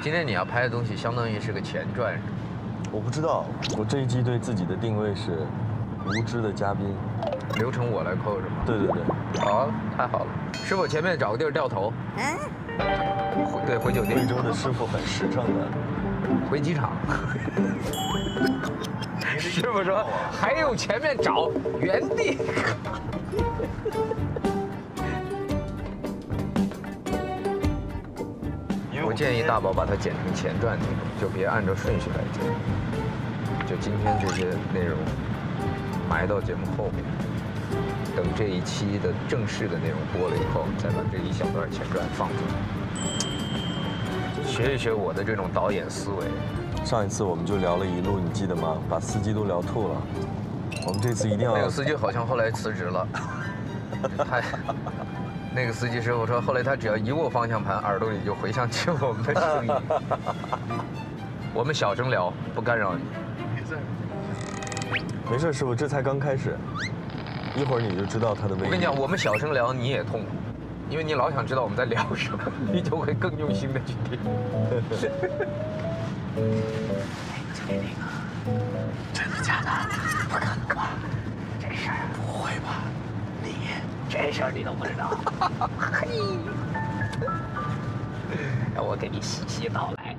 今天你要拍的东西相当于是个前传， 我不知道，我这一季对自己的定位是无知的嘉宾， 流程我来扣是吗？ 对对对。 好，太好了。师傅前面找个地儿掉头。对，回酒店。 贵州的师傅很实诚的。 回机场。师傅说还有前面找原地。我建议大宝把它剪成前传那种，就别按照顺序来剪。就今天这些内容埋到节目后面，等这一期的正式的内容播了以后，再把这一小段前传放出来。学一学我的这种导演思维。 上一次我们就聊了一路，你记得吗？把司机都聊吐了。我们这次一定要。 那个司机好像后来辞职了。那个司机师傅说，后来他只要一握方向盘，耳朵里就回响起我们的声音。我们小声聊，不干扰你。 没事。没事，师傅，这才刚开始，一会儿你就知道他的威力。 我跟你讲，我们小声聊你也痛。因为你老想知道我们在聊什么，你就会更用心的去听。 真的假的？不可能吧？这事儿不会吧？这事儿你都不知道？嘿，让我给你细细道来。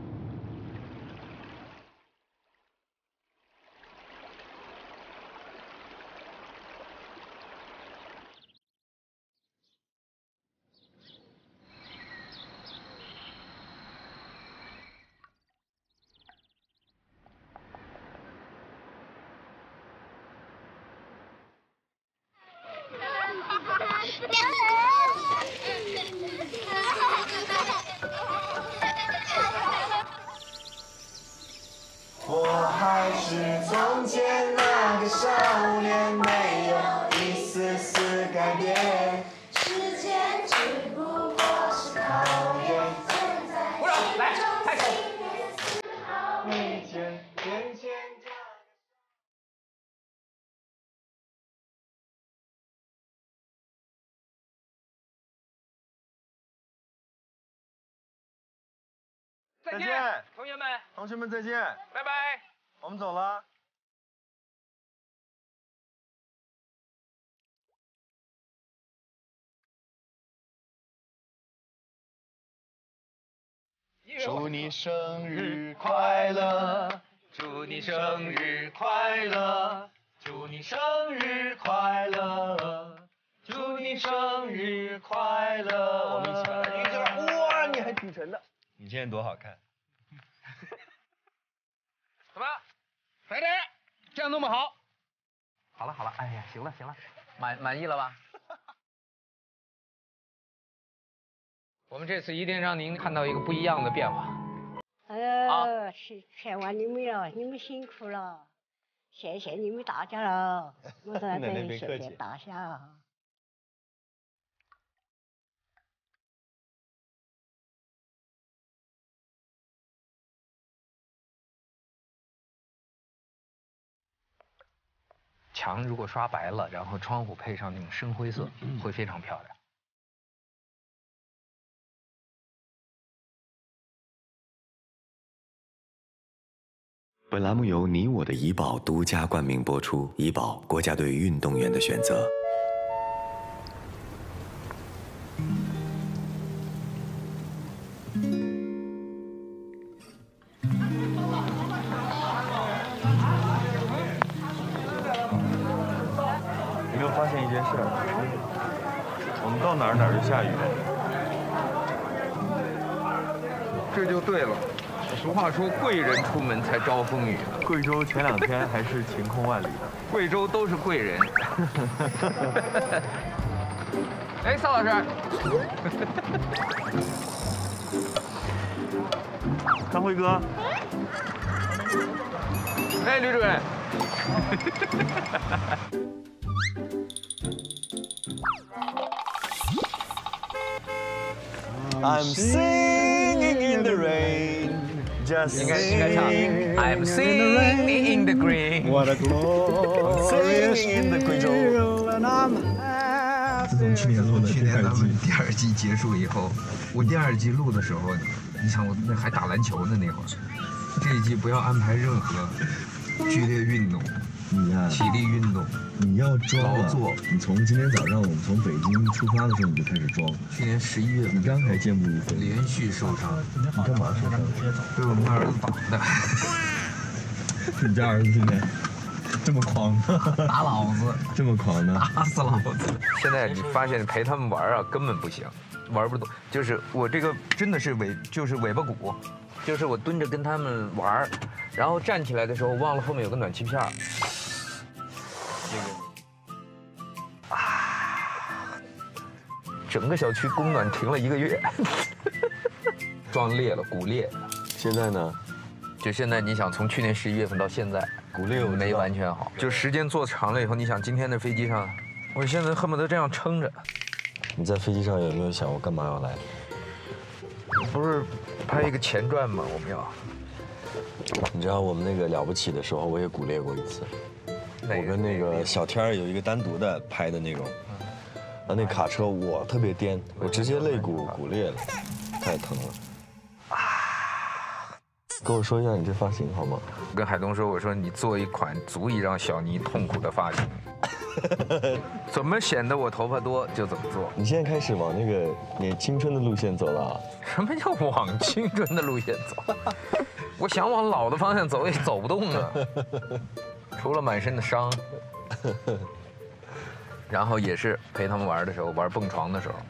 我还是从前那个少年，没有一丝丝改变。时间只不过是考验。 不让来，开始。 每天天天。 再见，同学们！ 同学们再见， 拜拜！ 我们走了。 祝你生日快乐！ 祝你生日快乐！祝你生日快乐！祝你生日快乐！ 我们一起来一起来！哇，你还挺沉的。你今天多好看！ 怎么，肥仔，这样弄不好？好了好了，哎呀，行了行了， 满意了吧？我们这次一定让您看到一个不一样的变化。 是全完你们了，你们辛苦了，谢谢你们大家了，我在这里谢谢大家。 墙如果刷白了，然后窗户配上那种深灰色，会非常漂亮。 本栏目由你我的怡宝独家冠名播出，怡宝，国家队运动员的选择。 有没有发现一件事？我们到哪儿就下雨。 这就对了。俗话说，贵人出门才招风雨。 贵州前2天还是晴空万里的。 贵州都是贵人。哎，邵老师。 张辉哥。 哎，吕主任。 I'm singing in the rain, just 应该唱 I'm singing in the green. What a glorious singing in the 贵州。 自从去年录的第2季结束以后，我第2季录的时候， 你想我那还打篮球呢那会儿，这一季不要安排任何剧烈运动， 你呀， 体力运动， 你要装劳作。 你从今天早上我们从北京出发的时候你就开始装。 去年11月份你刚才健步如飞， 连续受伤， 你干嘛受伤？ 被我们家儿子打的。 你家儿子现在这么狂呢？ 打老子， 这么狂呢？ 打死老子！现在你发现陪他们玩啊，根本不行，玩不动。就是我这个真的是尾巴骨，就是我蹲着跟他们玩，然后站起来的时候忘了后面有个暖气片儿，整个小区供暖停了1个月，撞裂了，骨裂。 现在呢？ 就现在，你想从去年11月份到现在， 骨裂没完全好，就时间坐长了以后，你想今天的飞机上，我现在恨不得这样撑着。 你在飞机上有没有想我干嘛要来？ 不是拍一个前传吗？我们要。 你知道我们那个了不起的时候，我也骨裂过一次。我跟那个小天儿有一个单独的拍的那种，那卡车我特别颠，我直接肋骨骨裂了，太疼了。跟我说一下你这发型好吗？ 我跟海东说，我说你做一款足以让小尼痛苦的发型，怎么显得我头发多就怎么做。 你现在开始往那个你青春的路线走了啊？ 什么叫往青春的路线走？我想往老的方向走也走不动啊，除了满身的伤。然后也是陪他们玩的时候，玩蹦床的时候。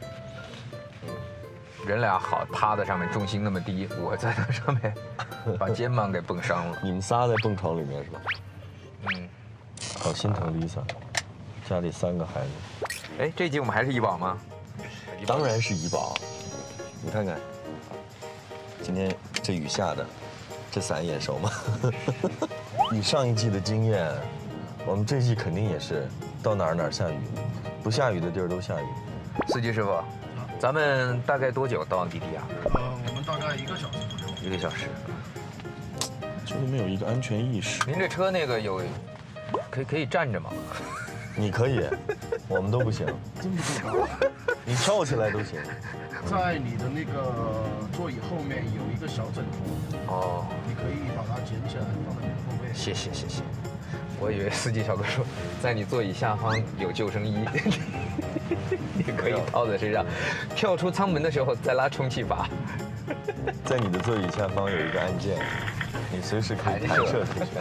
人俩好趴在上面，重心那么低，我在那上面把肩膀给蹦伤了。 你们仨在蹦床里面是吧？ 嗯， 好心疼 Lisa， 家里3个孩子。 哎，这集我们还是怡宝吗？ 当然是怡宝。你看看，今天这雨下的，这伞眼熟吗？你上一季的经验，我们这季肯定也是到哪儿下雨，不下雨的地儿都下雨。 司机师傅。咱们大概多久到地地啊？ 我们大概1个小时左右。 1个小时。 就是没有一个安全意识。 您这车那个有，可以站着吗？ 你可以，我们都不行。 这么高？ 你跳起来都行。 在你的那个座椅后面有一个小枕头。哦。你可以把它捡起来放在你的后背。 谢谢。我以为司机小哥说，在你座椅下方有救生衣。你可以套在身上，跳出舱门的时候再拉充气阀。 在你的座椅下方有一个按键，你随时可以弹射出去。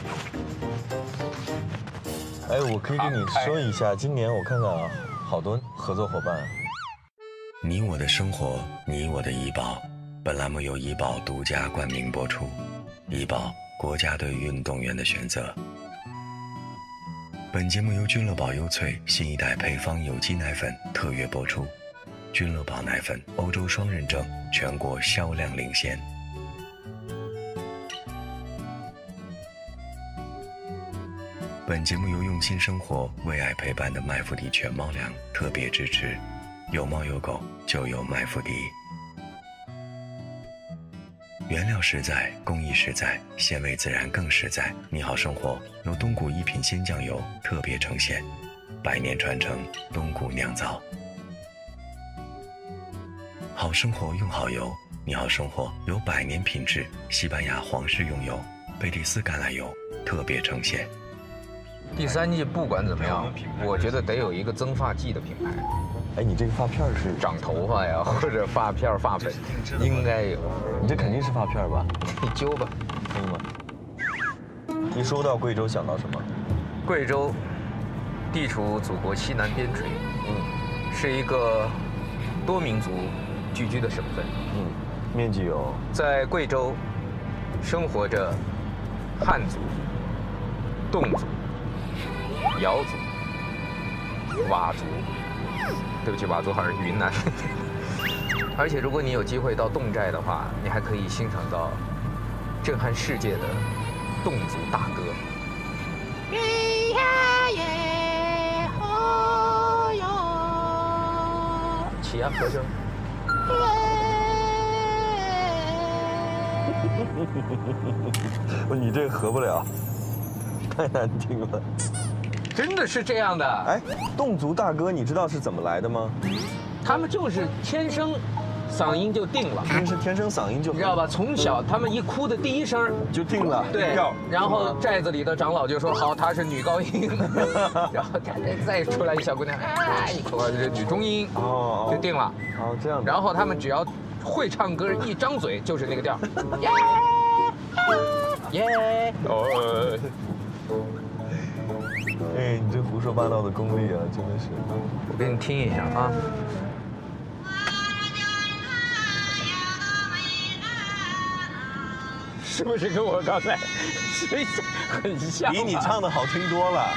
哎，我可以跟你说一下，今年我看看啊，好多合作伙伴。 你我的生活，你我的怡宝。本栏目由怡宝独家冠名播出。怡宝，国家队运动员的选择。本节目由君乐宝优萃新一代配方有机奶粉特约播出。君乐宝奶粉欧洲双认证，全国销量领先。本节目由用心生活为爱陪伴的麦麸迪全猫粮特别支持。有猫有狗就有麦麸迪。原料实在，工艺实在，鲜味自然更实在。你好生活由东谷一品鲜酱油特别呈现，100年传承，东谷酿造。好生活用好油，你好生活有100年品质西班牙皇室用油贝蒂斯橄榄油特别呈现。 第3季不管怎么样，我觉得得有一个增发剂的品牌。 哎，你这个发片是长头发呀，或者发片、发粉，应该有。 你这肯定是发片吧？ 你揪吧， 可以吗？一说到贵州，想到什么？ 贵州地处祖国西南边陲，是一个多民族聚居的省份。 面积有。 在贵州生活着汉族、侗族、瑶族、佤族。对不起，佤族好像是云南。而且如果你有机会到侗寨的话，你还可以欣赏到震撼世界的侗族大歌。起啊，和声。 你这个合不了，太难听了。 真的是这样的。 哎，侗族大歌，你知道是怎么来的吗？ 他们就是天生嗓音就定了。 真是天生嗓音就你知道吧？从小他们一哭的第一声就定了， 对调。 然后寨子里的长老就说好，她是女高音，然后再出来一小姑娘，一哭是女中音， 哦， 就定了。 哦，这样。 然后他们只要会唱歌，一张嘴就是那个调。耶，哦。 哎，你这胡说八道的功力啊，真的是。 我给你听一下啊。是不是跟我刚才很像？ 比你唱的好听多了。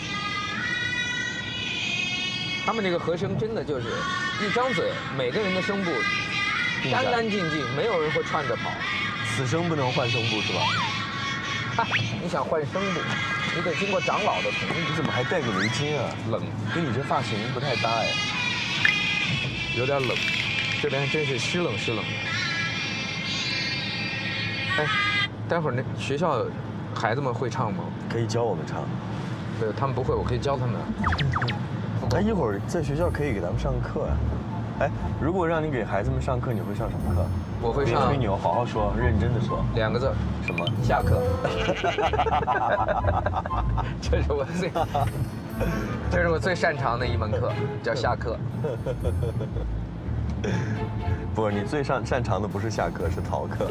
他们这个和声真的就是一张嘴，每个人的声部干干净净，没有人会串着跑。 此生不能换声部是吧？ 你想换声部，你得经过长老的同意。 你怎么还戴个围巾啊？ 冷， 跟你这发型不太搭哎。 有点冷，这边真是湿冷湿冷的。哎，待会儿那学校孩子们会唱吗？ 可以教我们唱。 对，他们不会，我可以教他们。 哎，一会儿在学校可以给他们上课啊。哎，如果让你给孩子们上课，你会上什么课？ 我会上。 别吹牛，好好说，认真的说。 2个字。 什么？ 下课。这是我最擅长的一门课，叫下课。 不，你最擅长的不是下课，是逃课。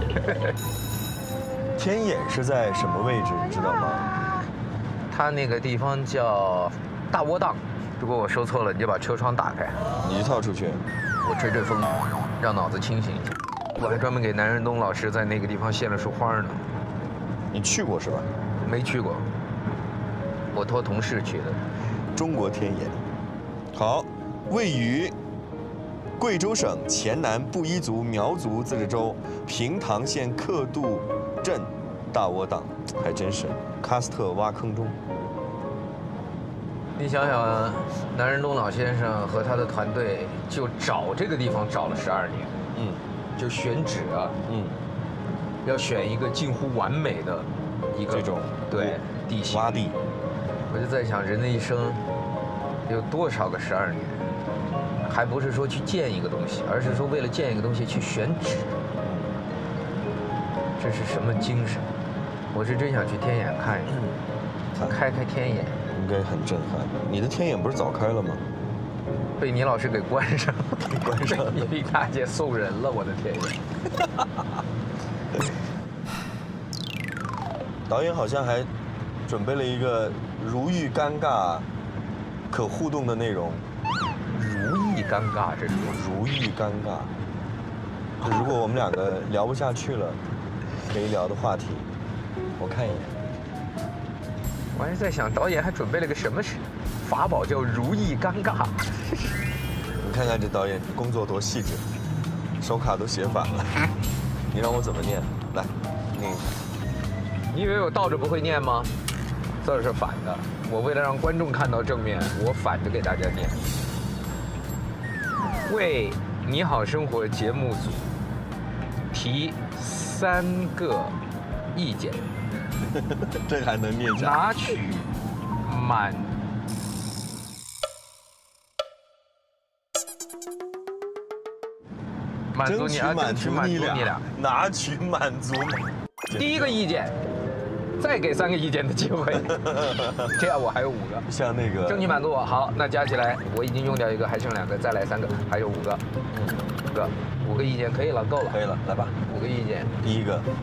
天眼是在什么位置，你知道吗？ 它那个地方叫大窝档，如果我说错了，你就把车窗打开， 你就跳出去， 我吹吹风，让脑子清醒一下。我还专门给南仁东老师在那个地方献了束花呢。 你去过是吧？ 没去过，我托同事去的。 中国天眼，好，位于贵州省黔南布依族苗族自治州平塘县克度镇大窝档，还真是喀斯特挖坑中。 你想想，南仁东老先生和他的团队就找这个地方找了12年，就选址啊，要选一个近乎完美的一个这种对地形洼地。 我就在想，人的一生有多少个12年？还不是说去建一个东西，而是说为了建一个东西去选址。这是什么精神？我是真想去天眼看一看，开天眼。 应该很震撼。你的天眼不是早开了吗？ 被倪老师给关上， 关上了。 一大姐送人了，我的天爷！ 导演好像还准备了一个如遇尴尬、可互动的内容。 如意尴尬，这是如遇尴尬。就如果我们2个聊不下去了，可以聊的话题，我看一眼。 我还在想，导演还准备了个什么法宝，叫如意尴尬。 你看看这导演工作多细致，手卡都写反了。你让我怎么念？来，念一下。 你以为我倒着不会念吗？字儿是反的，我为了让观众看到正面，我反着给大家念。为你好生活节目组提3个意见。 这还能念下？ 拿取满足你啊，争取满足你俩， 拿取满足。 第1个意见，再给3个意见的机会，这样我还有5个。 像那个争取满足我，好，那加起来我已经用掉1个，还剩2个，再来3个，还有5个，5个意见可以了，够了， 可以了，来吧 ，5个意见。 第1个。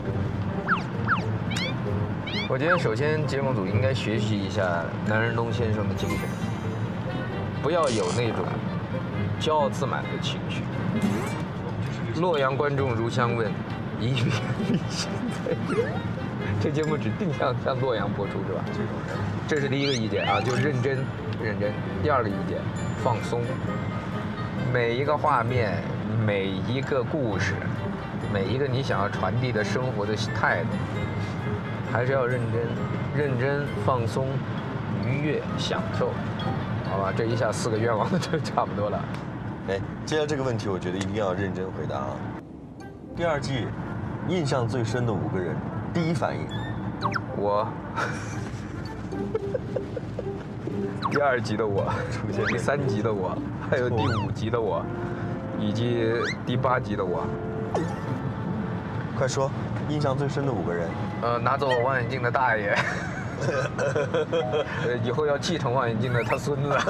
我觉得首先节目组应该学习一下南仁东先生的精神，不要有那种骄傲自满的情绪。洛阳观众如相问，一遍立心在这。这节目只定向洛阳播出是吧？这是第1个意见啊，就认真。第2个意见，放松。每一个画面，每一个故事，每一个你想要传递的生活的态度。还是要认真放松、愉悦、享受，好吧？这一下4个愿望就差不多了。 哎，接下来这个问题，我觉得一定要认真回答啊。第2季印象最深的5个人，第一反应， 我。第2集的我，出现第3集的我，还有第5集的我， 以及第8集的我。 快说，印象最深的5个人。 拿走我望远镜的大爷。以后要继承望远镜的他孙子。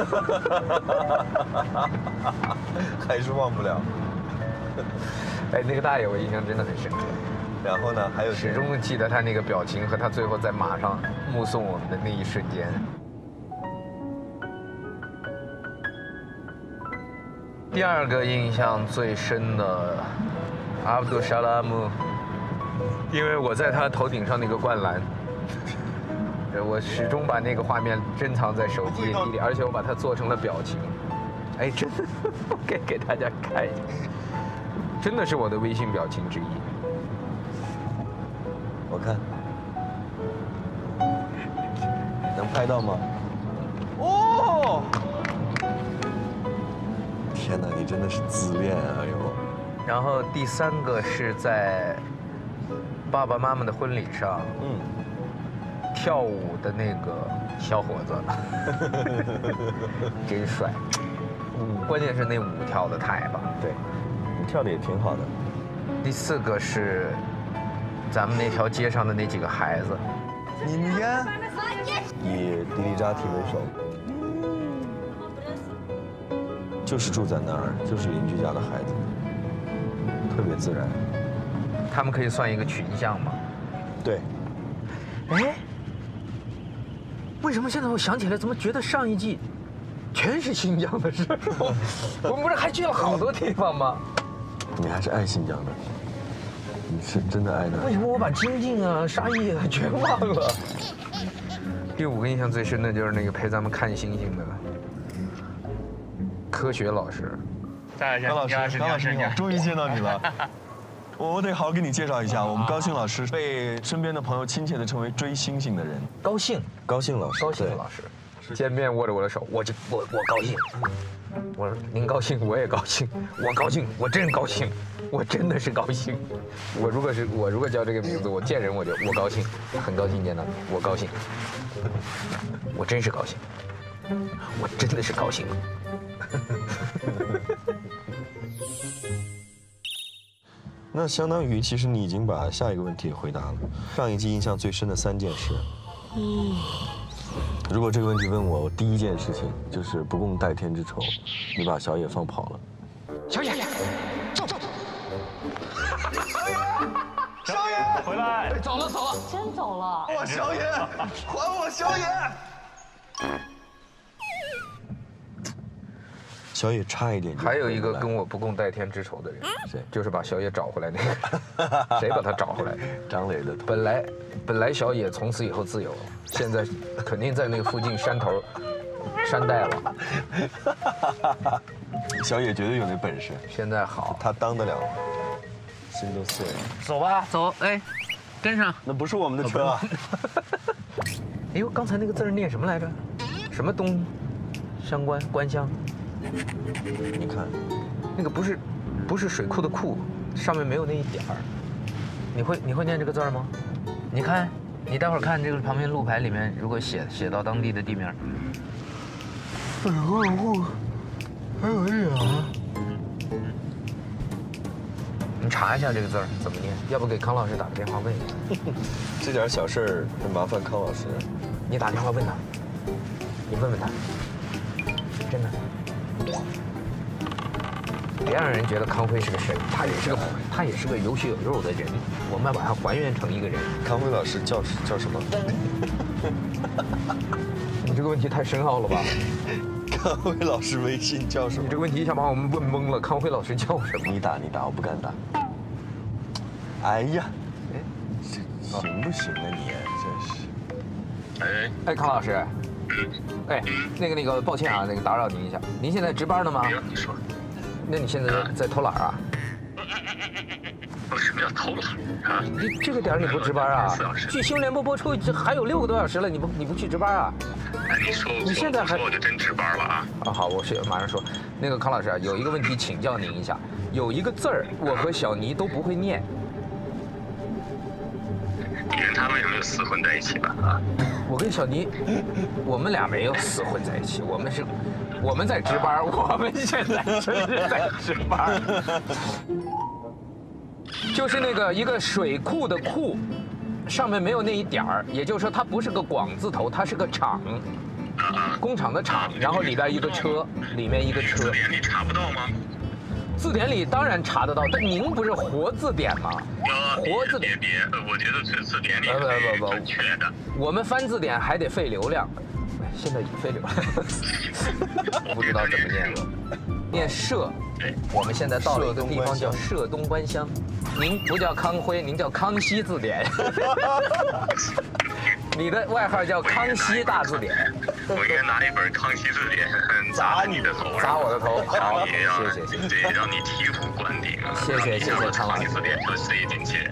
还是忘不了。 哎，那个大爷我印象真的很深刻。 然后呢，还有始终记得他那个表情和他最后在马上目送我们的那一瞬间。第2个印象最深的阿卜杜沙拉木，因为我在他头顶上那个灌篮，我始终把那个画面珍藏在手机里，而且我把它做成了表情。哎，真的，我给大家看一下，真的是我的微信表情之一。 我看，能拍到吗？ 哦， 天哪，你真的是自恋啊！哟。 然后第3个是在爸爸妈妈的婚礼上，跳舞的那个小伙子，真帅。关键是那舞跳得太棒。 对，你跳的也挺好的。 第4个是咱们那条街上的那几个孩子， 你们家以迪丽扎提为首，就是住在那儿，就是邻居家的孩子，特别自然。 他们可以算一个群像吗？ 对。 哎，为什么现在我想起来，怎么觉得上一季全是新疆的事？我们不是还去了好多地方吗？ 你还是爱新疆的，你是真的爱的。 为什么我把金靖啊、沙溢啊全忘了？第5个印象最深的就是那个陪咱们看星星的科学老师。 张老师，你好，终于见到你了。我得好好给你介绍一下，我们高兴老师被身边的朋友亲切地称为追星星的人。 高兴老师， 高兴的老师，见面握着我的手，我高兴。我说您高兴，我也高兴，我高兴，我真高兴，我真的是高兴。我如果叫这个名字，我见人我高兴，很高兴见到你，我高兴，我真是高兴，我真的是高兴。 那相当于，其实你已经把下一个问题回答了。上一季印象最深的3件事。如果这个问题问我，我第1件事情就是不共戴天之仇，你把小野放跑了。 小野，走！小野，回来！ 走了，真走了。 我小野，还我小野！小野差一点。 还有一个跟我不共戴天之仇的人， 谁？ 就是把小野找回来那个。谁把他找回来？ 张磊的。 本来小野从此以后自由了，现在肯定在那个附近山头山寨了。 小野绝对有那本事。 现在好， 他当得了。心都碎了。 走吧，走，哎，跟上。 那不是我们的车啊。 哎呦，刚才那个字儿念什么来着？什么东相关官乡？ 你看， 那个不是水库的库，上面没有那一点儿。你会念这个字吗？你看，你待会儿看这个旁边路牌里面，如果写到当地的地名，水库还有一点。你查一下这个字儿怎么念，要不给康老师打个电话问一下。 这点小事儿麻烦康老师。 你打电话问他，你问问他，真的。别让人觉得康辉是个神，他也是个有血有肉的人，我们要把他还原成一个人。 康辉老师叫什么？ 你这个问题太深奥了吧？ 康辉老师微信叫什么？ 你这个问题一下把我们问懵了。康辉老师叫什么？ 你打，我不敢打。哎呀，这行不行啊你？真是。 哎，康老师，哎，那个，抱歉啊，打扰您一下，您现在值班呢吗？ 你说。 那你现在在偷懒啊？ 什么叫偷懒啊？ 这个点你不值班啊？据新闻联播播出，这还有6个多小时了，你不去值班啊？ 哎，你现在还我就真值班了啊！ 啊，好，我马上说。那个康老师啊，有一个问题请教您一下，有一个字儿我和小尼都不会念。 你跟他为什么就死混在一起了啊？ 我跟小尼，我们俩没有死混在一起，我们是我们在值班，我们现在是在值班。就是那个一个水库的库，上面没有那一点儿，也就是说它不是个广字头，它是个厂，工厂的厂，然后里边一个车，里面一个车。 字典里查不到吗？ 字典里当然查得到，但您不是活字典吗？活字典别，我觉得字典里不缺的。 我们翻字典还得费流量，现在也费流量，不知道怎么念了。念社，我们现在到了一个地方叫社东关乡。您不叫康辉，您叫康熙字典。你的外号叫康熙大字典。 我应该拿一本康熙字典砸你的头， 砸我的头。好，谢谢。 对，让你醍醐灌顶。 谢谢常老师。 康熙字典就塞进去。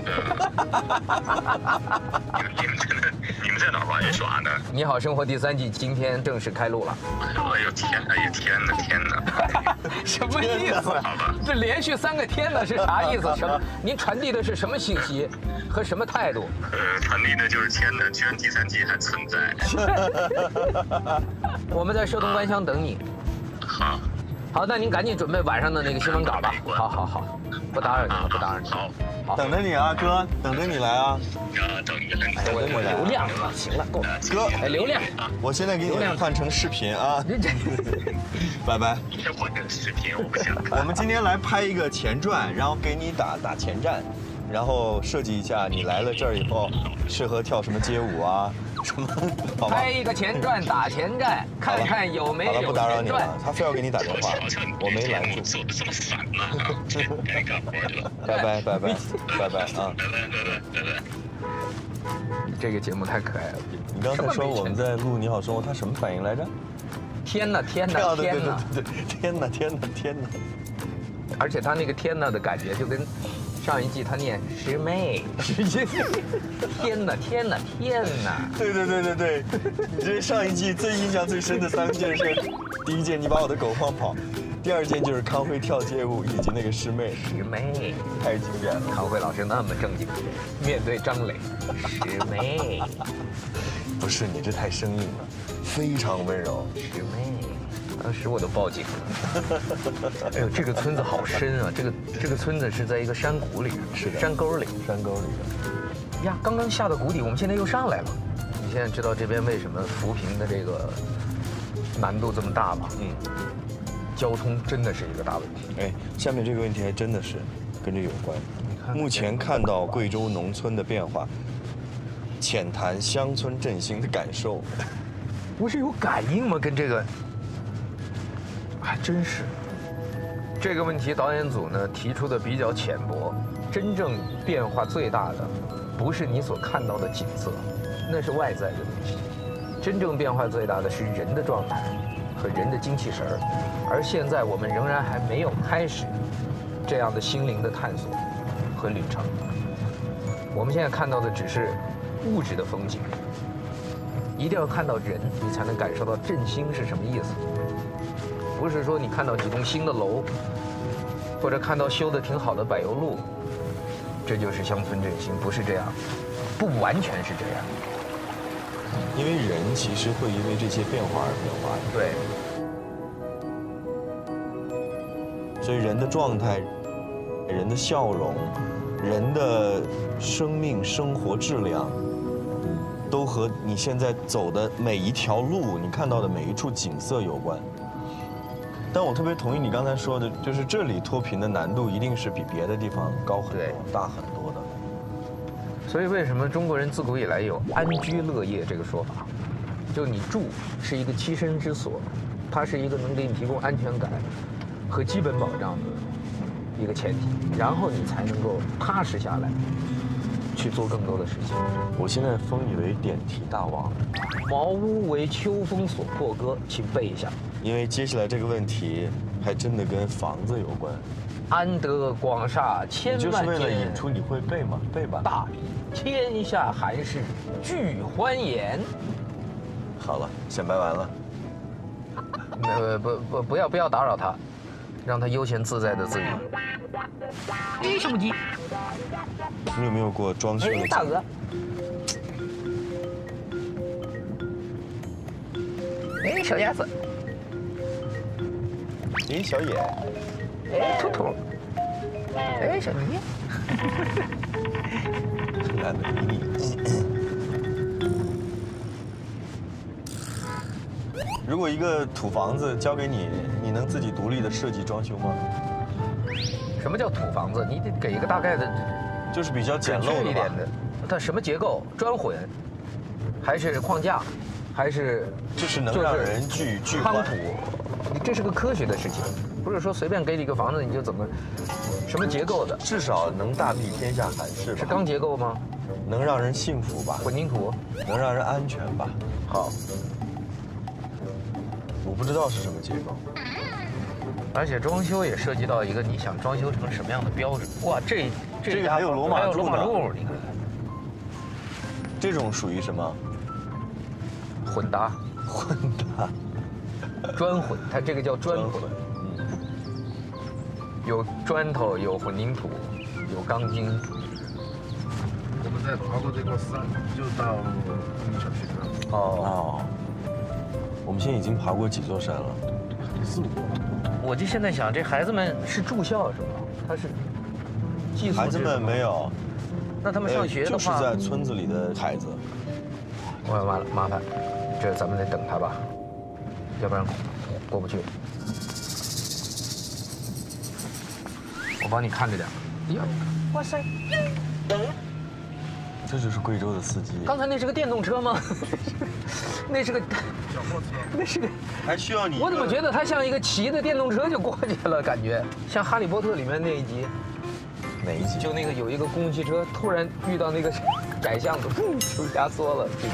你们在哪玩耍呢？ 你好生活第3季今天正式开录了。 哎呦天哪！ 什么意思？ 好吧， 这连续3个天呢是啥意思？什么？您传递的是什么信息和什么态度？ 传递的就是天呢，居然第3季还存在。 我们在社东关乡等你。好，那您赶紧准备晚上的那个新闻稿吧。好，不打扰你了，不打扰你。 好， 等着你啊，哥，等着你来啊。 等你来。 我流量了，行了，够了。 哥， 流量， 我现在给你换成视频啊。拜拜。 我的视频我不想看。 我们今天来拍一个前传，然后给你打前站，然后设计一下你来了这儿以后适合跳什么街舞啊。什么？好吧。 拍一个前传打前站，看看有没有前传。 好了，不打扰你了。他非要给你打电话，我没拦住。 做的这么散呢？该干活去了。 拜拜啊！ 拜拜。 这个节目太可爱了。 你刚才说我们在录《你好生活》，他什么反应来着？ 天哪！ 对，天哪！ 而且他那个天哪的感觉就跟上一季他念师妹，天哪！ 对，你这上一季最印象最深的3件事，第1件你把我的狗放跑，第2件就是康辉跳街舞以及那个师妹，太经典了。 康辉老师那么正经，面对张磊，师妹， 不是你这太生硬了，非常温柔， 师妹。当时我都报警了。哎呦，这个村子好深啊！这个村子是在一个山谷里， 是的， 山沟里的。 呀，刚刚下到谷底，我们现在又上来了。你现在知道这边为什么扶贫的这个难度这么大吗？交通真的是一个大问题。 哎，下面这个问题还真的是跟这有关。目前看到贵州农村的变化，浅谈乡村振兴的感受。 不是有感应吗？跟这个。还真是，这个问题导演组呢提出的比较浅薄。真正变化最大的，不是你所看到的景色，那是外在的东西。真正变化最大的是人的状态和人的精气神儿。而现在我们仍然还没有开始这样的心灵的探索和旅程。我们现在看到的只是物质的风景，一定要看到人，你才能感受到振兴是什么意思。不是说你看到几栋新的楼，或者看到修得挺好的柏油路，这就是乡村振兴，不是这样，不完全是这样。 因为人其实会因为这些变化而变化的。 对。所以人的状态、人的笑容、人的生命生活质量，都和你现在走的每一条路、你看到的每一处景色有关。但我特别同意你刚才说的，就是这里脱贫的难度一定是比别的地方高很多、大很多的。 所以为什么中国人自古以来有安居乐业这个说法？就你住是一个栖身之所，它是一个能给你提供安全感和基本保障的一个前提，然后你才能够踏实下来，去做更多的事情。 我现在封你为点题大王。 茅屋为秋风所破歌，请背一下。 因为接下来这个问题还真的跟房子有关。 安得广厦千万间， 就是为了引出你会背吗？背吧。 大抵天下寒士俱欢颜。 好了，显摆完了。 不要打扰他，让他悠闲自在的自语。哎，小母鸡。 你有没有过装修的？ 哎，大鹅。哎，小鸭子。 林小野， 哎，兔兔，哎，小妮， 懒得理你。如果一个土房子交给你，你能自己独立的设计装修吗？ 什么叫土房子？你得给一个大概的， 就是比较简陋一点的。它什么结构？砖混，还是框架，还是就是能让人俱欢。 夯土，你这是个科学的事情，不是说随便给你一个房子你就怎么，什么结构的？ 至少能大庇天下寒士吧。 是钢结构吗？ 能让人幸福吧？ 混凝土， 能让人安全吧？ 好。 我不知道是什么结构， 而且装修也涉及到一个你想装修成什么样的标准。哇，这个还有罗马柱呢， 你看， 这种属于什么？ 混搭，砖混，它这个叫砖混。有砖头，有混凝土，有钢筋。 我们在爬过这座山，就到小学了。 哦。我们现在已经爬过几座山了 ？4、5座。 我就现在想，这孩子们是住校是吗？他是寄宿。 孩子们没有。 那他们上学的话， 就是在村子里的孩子。 完了，麻烦，这咱们得等他吧，要不然过不去。我帮你看着点。呀，哇塞！ 这就是贵州的司机。 刚才那是个电动车吗？那是个小货车， 那是个， 还需要你？ 我怎么觉得它像一个骑的电动车就过去了？感觉像《哈利波特》里面那一集。 哪一集？ 就那个有一个公共汽车突然遇到那个窄巷子，就压缩了。这个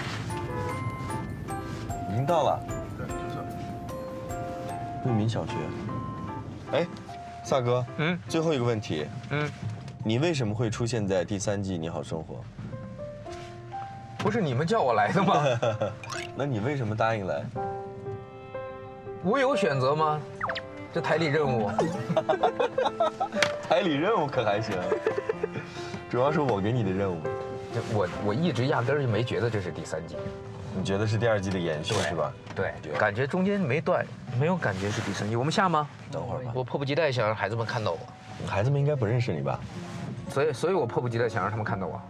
已经到了。 对，就是。 瑞民小学。哎，萨哥，最后一个问题，你为什么会出现在第3季《你好生活》？ 不是你们叫我来的吗？ 那你为什么答应来？ 我有选择吗？这台里任务。 台里任务可还行，主要是我给你的任务。 我一直压根儿就没觉得这是第3季。 你觉得是第2季的延续是吧？ 对，感觉中间没断，没有感觉是第3季。我们下吗？ 等会儿吧。 我迫不及待想让孩子们看到我。 孩子们应该不认识你吧？ 所以我迫不及待想让他们看到我。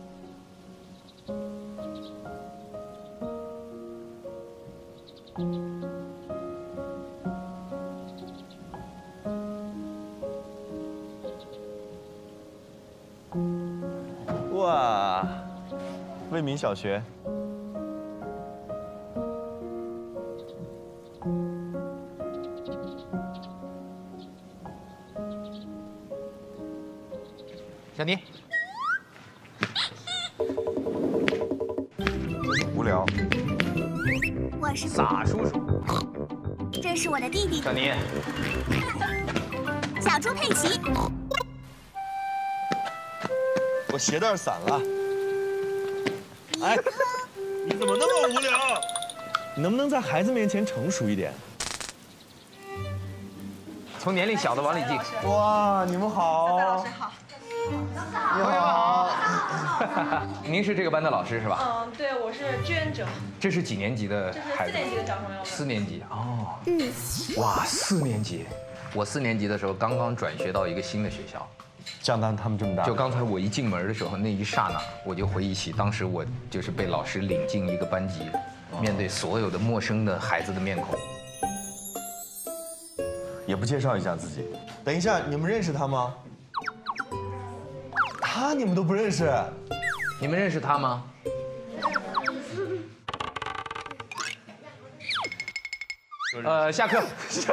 哇，魏民小学。 小妮， 无聊。 我是傻叔叔， 这是我的弟弟小妮， 小猪佩奇。 我鞋带散了。哎，你怎么那么无聊？你能不能在孩子面前成熟一点？ 从年龄小的往里记。 哇，你们好。 老师好。 你好。 您是这个班的老师是吧？ 对，我是志愿者。 这是几年级的孩子？ 这是4年级的小朋友。 4年级哦。哇，4年级，我4年级的时候刚刚转学到一个新的学校。 像他们这么大。 就刚才我一进门的时候，那一刹那，我就回忆起当时我就是被老师领进一个班级，面对所有的陌生的孩子的面孔。 也不介绍一下自己。等一下，你们认识他吗？他你们都不认识？ 你们认识他吗？下课。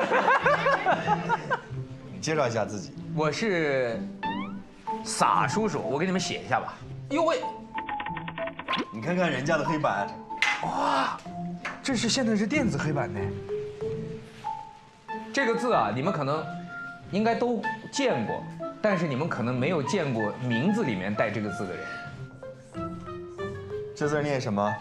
你介绍一下自己。 我是傻叔叔，我给你们写一下吧。哟喂， 你看看人家的黑板。 哇，这是现在是电子黑板呢。这个字啊，你们可能应该都见过，但是你们可能没有见过名字里面带这个字的人。 这字念什么？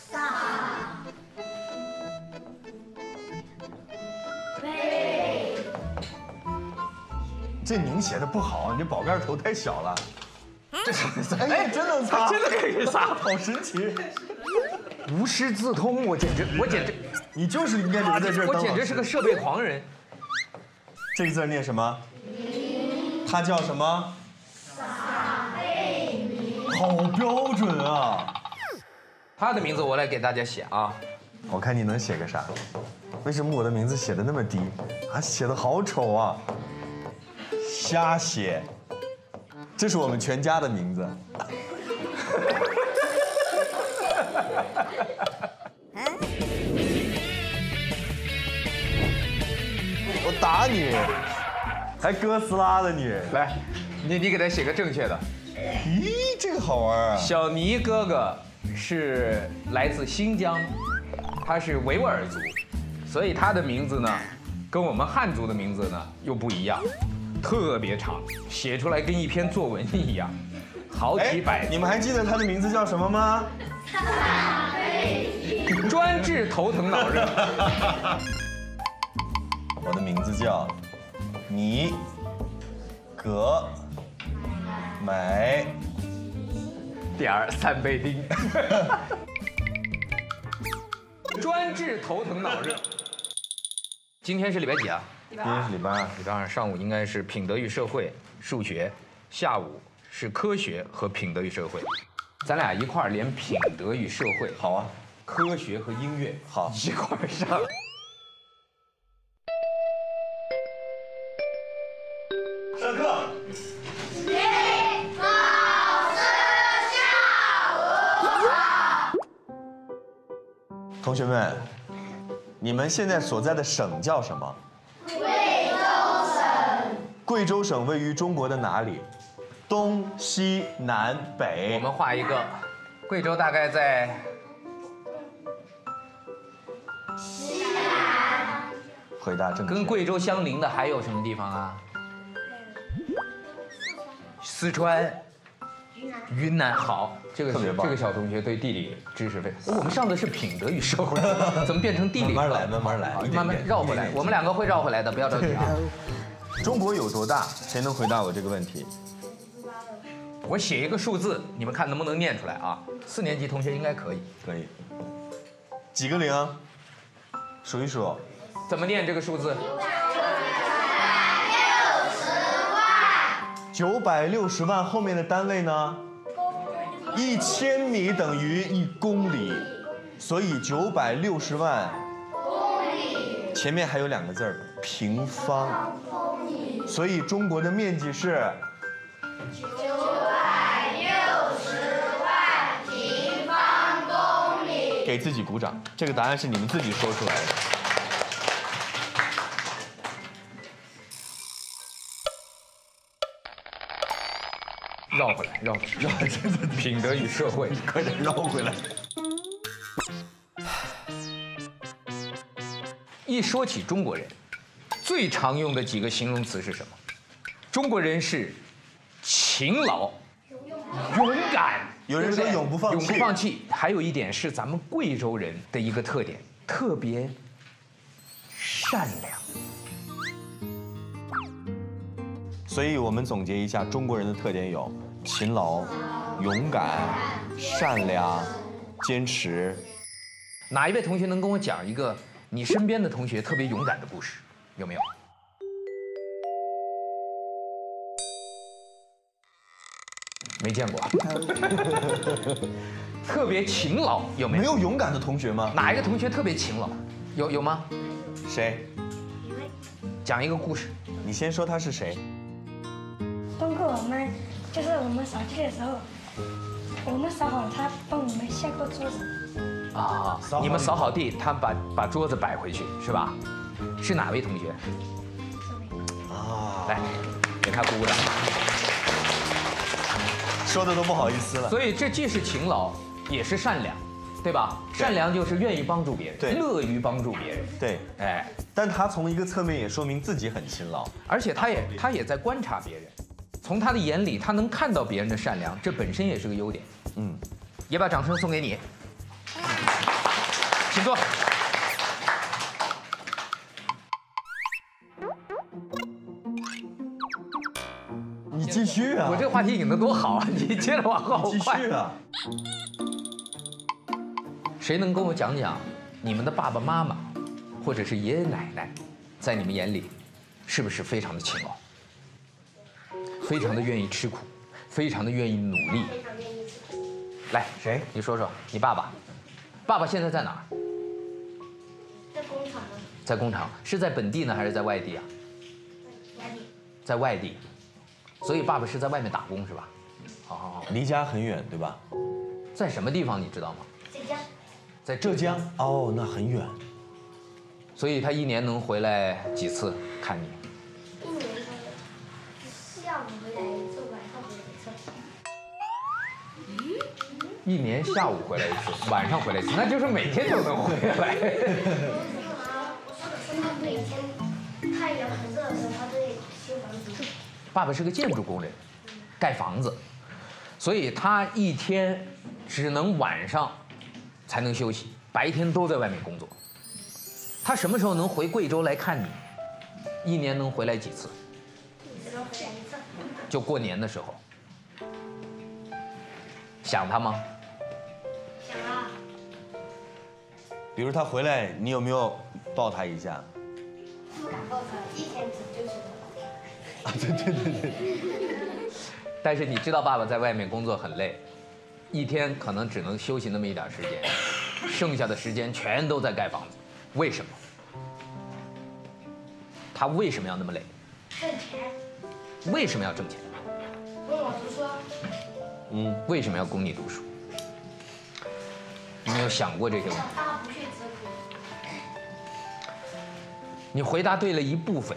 这您写的不好，你这宝盖头太小了。这哎，真能擦， 真的可以擦， 好神奇！ 无师自通，我简直， 你就是应该留在这儿。 我简直是个设备狂人。 这个字念什么？他叫什么？好标准啊！ 他的名字我来给大家写啊。 我看你能写个啥？为什么我的名字写的那么低？啊，写的好丑啊！瞎写。这是我们全家的名字。我打你，还哥斯拉的你。 来，你给他写个正确的。 咦，这个好玩啊！ 小尼哥哥是来自新疆，他是维吾尔族，所以他的名字呢，跟我们汉族的名字呢又不一样，特别长，写出来跟一篇作文一样，好几百。 你们还记得他的名字叫什么吗？ 专治头疼脑热。 我的名字叫尼格美 3倍丁。专治头疼脑热。今天是礼拜几啊？ 今天是礼拜2。 礼拜2上午应该是品德与社会、数学，下午是科学和品德与社会。咱俩一块儿连品德与社会， 好啊， 科学和音乐好一块儿上。 上课。同学们，你们现在所在的省叫什么？贵州省。贵州省位于中国的哪里？东西南北。 我们画一个，贵州大概在西南。回答正确。 跟贵州相邻的还有什么地方啊？四川、云南。好，这个小同学对地理知识我们上的是品德与社会，怎么变成地理？ 慢慢来，慢慢来， 慢慢绕回来。我们2个会绕回来的，不要着急啊。 中国有多大？谁能回答我这个问题？ 我写一个数字，你们看能不能念出来啊？4年级同学应该可以。 可以。几个0？数一数。 怎么念这个数字 ？960万后面的单位呢？1000米等于1公里，所以960万公里前面还有2个字儿平方，所以中国的面积是960万平方公里。给自己鼓掌，这个答案是你们自己说出来的。 绕回来，绕品德与社会， 快点绕回来。 一说起中国人，最常用的几个形容词是什么？中国人是勤劳、勇敢， 有人说永不放弃， 永不放弃。还有一点是咱们贵州人的一个特点，特别善良。 所以我们总结一下，中国人的特点有勤劳、勇敢、善良、坚持。 哪一位同学能跟我讲一个你身边的同学特别勇敢的故事？有没有？没见过。特别勤劳有没有？ 没有勇敢的同学吗？ 哪一个同学特别勤劳？有吗？ 谁？ 讲一个故事。 你先说他是谁？ 包括我们，就是我们扫地的时候，我们扫好，他帮我们下过桌子。 啊，你们扫好地，他把桌子摆回去，是吧？是哪位同学？ 啊， 来，给他鼓鼓掌。 说的都不好意思了。 所以这既是勤劳，也是善良，对吧？善良就是愿意帮助别人， 对， 乐于帮助别人。 对， 哎， 但他从一个侧面也说明自己很勤劳， 而且他也在观察别人，从他的眼里，他能看到别人的善良，这本身也是个优点。 嗯， 也把掌声送给你，请坐。 你继续啊！ 我这个话题引得多好啊！你接着往后继续啊！ 谁能跟我讲讲你们的爸爸妈妈，或者是爷爷奶奶，在你们眼里是不是非常的勤劳，非常的愿意吃苦，非常的愿意努力？来，谁？你说说，你爸爸。爸爸现在在哪儿？ 在工厂呢。 在工厂，是在本地呢，还是在外地啊？ 外地。 在外地，所以爸爸是在外面打工是吧？好， 离家很远，对吧？ 在什么地方你知道吗？ 浙江。 在浙江。 哦，那很远。 所以他一年能回来几次看你？ 一年下午回来一次，晚上回来一次。 一年下午回来一次，晚上回来一次，那就是每天都能回来。 我说的是他每天太阳很热的时候，他在修房子。 爸爸是个建筑工人，盖房子，所以他一天只能晚上才能休息，白天都在外面工作。他什么时候能回贵州来看你？一年能回来几次？就过年的时候。想他吗？ 想啊。 比如他回来，你有没有抱他一下？ 不敢抱他，一天只就是啊，对。 但是你知道爸爸在外面工作很累，一天可能只能休息那么一点时间，剩下的时间全都在盖房子。为什么？他为什么要那么累？ 挣钱。 为什么要挣钱？ 供我读书。 为什么要供你读书？你有想过这些问题？ 他不去吃苦。 你回答对了一部分。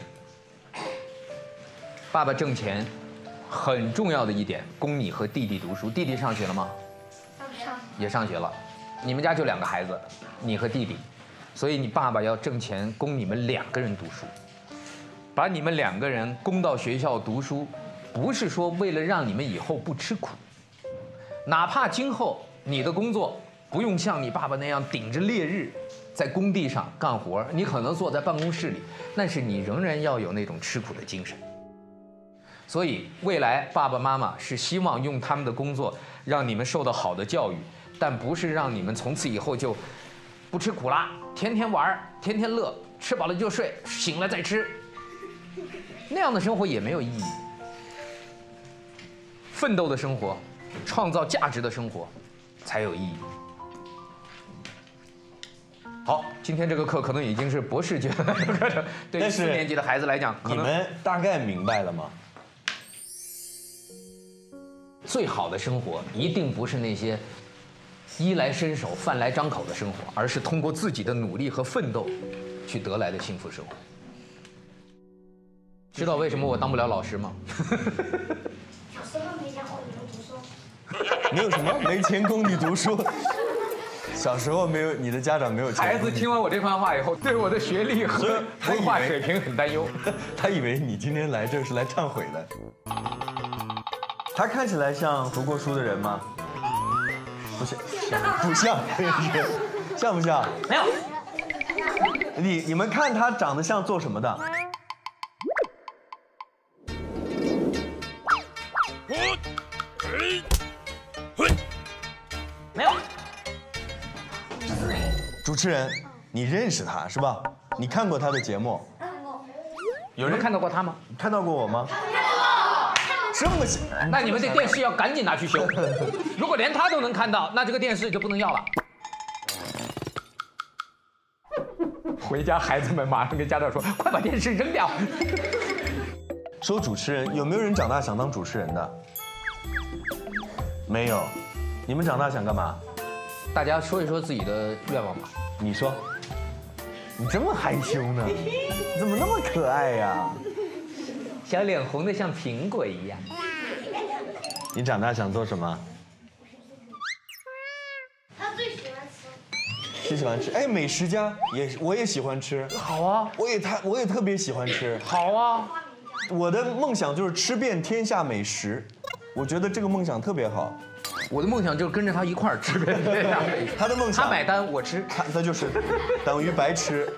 爸爸挣钱，很重要的一点，供你和弟弟读书。弟弟上学了吗？ 上。 也上学了。你们家就2个孩子，你和弟弟，所以你爸爸要挣钱供你们2个人读书，把你们2个人供到学校读书，不是说为了让你们以后不吃苦。哪怕今后你的工作不用像你爸爸那样顶着烈日在工地上干活，你可能坐在办公室里，但是你仍然要有那种吃苦的精神。所以未来爸爸妈妈是希望用他们的工作让你们受到好的教育，但不是让你们从此以后就不吃苦啦，天天玩，天天乐，吃饱了就睡，醒了再吃，那样的生活也没有意义。奋斗的生活，创造价值的生活才有意义。好，今天这个课可能已经是博士阶段的课程，对于4年级的孩子来讲， 你们大概明白了吗？ 最好的生活一定不是那些衣来伸手、饭来张口的生活，而是通过自己的努力和奋斗去得来的幸福生活。知道为什么我当不了老师吗？ 小时候没钱供你们读书。 没有什么没钱供你读书。小时候没有，你的家长没有钱。 孩子听完我这番话以后，对我的学历和文化水平很担忧。 他以为你今天来这是来忏悔的。他看起来像读过书的人吗？不像，不像，像不像？ 没有。 你们看他长得像做什么的？ 没有。 主持人，你认识他是吧？你看过他的节目？ 有人看到过他吗？ 看到过我吗？这么小， 那你们这电视要赶紧拿去修。如果连他都能看到，那这个电视就不能要了。回家孩子们马上跟家长说：“快把电视扔掉。” 说主持人，有没有人长大想当主持人的？没有。你们长大想干嘛？ 大家说一说自己的愿望吧。 你说。你这么害羞呢？你怎么那么可爱呀？ 小脸红得像苹果一样。 你长大想做什么？ 他最喜欢吃。 最喜欢吃？哎，美食家我也喜欢吃。 好啊。 我也特别喜欢吃。 好啊。 我的梦想就是吃遍天下美食，我觉得这个梦想特别好。 我的梦想就是跟着他一块儿吃遍天下美食。 他的梦想， 他买单我吃， 那就是等于白吃。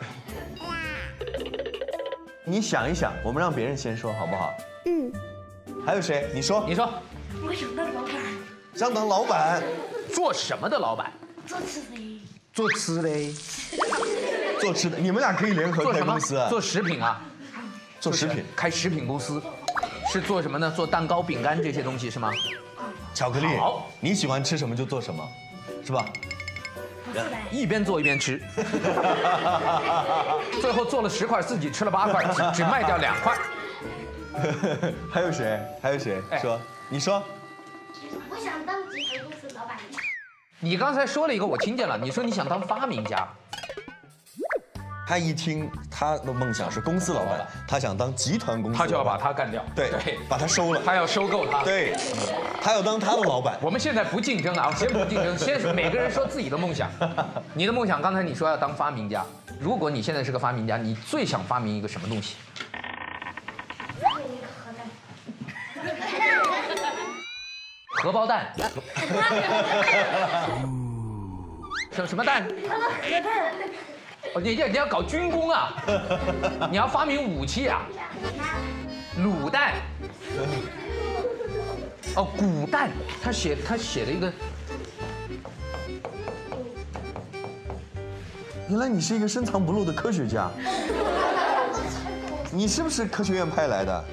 你想一想，我们让别人先说好不好？还有谁？你说。 你说。 我想当老板。 想当老板。 做什么的老板？ 做吃的。 做吃的。做吃的，你们俩可以联合开公司啊。 做食品啊。 做食品， 开食品公司，是做什么呢？做蛋糕、饼干这些东西是吗？ 巧克力。 好， 你喜欢吃什么就做什么，是吧？ 一边做一边吃，最后做了10块，自己吃了8块，只卖掉2块。 还有谁？还有谁？说，你说。 我想当集团公司老板。 你刚才说了一个，我听见了。你说你想当发明家。 他一听他的梦想是公司老板，他想当集团公司， 他就要把他干掉。 对，把他收了。 他要收购他。 对，他要当他的老板。 我们现在不竞争啊，先不竞争，先每个人说自己的梦想。你的梦想，刚才你说要当发明家。如果你现在是个发明家，你最想发明一个什么东西？荷包蛋。什么蛋？哦，你要搞军工啊？你要发明武器啊？卤蛋。哦，古蛋，他写了一个。 原来你是一个深藏不露的科学家。你是不是科学院派来的？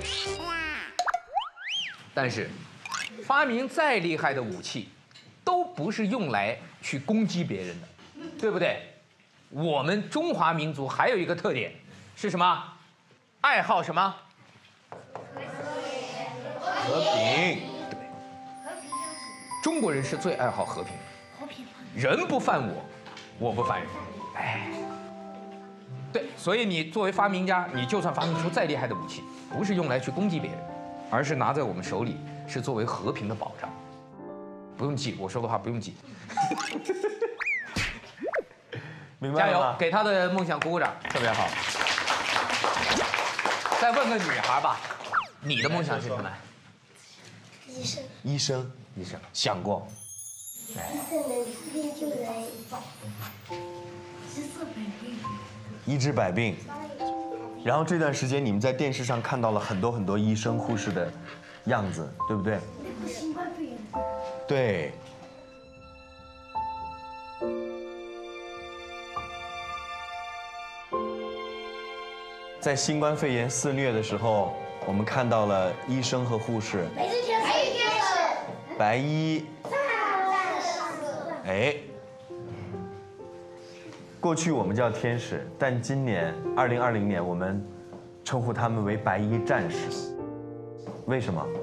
但是，发明再厉害的武器，都不是用来去攻击别人的，对不对？我们中华民族还有一个特点是什么？爱好什么？ 和平。 对，中国人是最爱好和平的。人不犯我，我不犯人。哎，对，所以你作为发明家，你就算发明出再厉害的武器，不是用来去攻击别人，而是拿在我们手里，是作为和平的保障。不用记，我说的话不用记。 明白了吗？ 加油，给他的梦想鼓鼓掌，特别好。再问个女孩吧，你的梦想是什么？ 医生。 医生， 医生， 想过。 医生能医救人， 医治百病。然后这段时间你们在电视上看到了很多医生护士的样子，对不对？ 新冠肺炎。 对。在新冠肺炎肆虐的时候，我们看到了医生和护士。白衣。哎。过去我们叫天使，但今年2020年，我们称呼他们为白衣战士。为什么？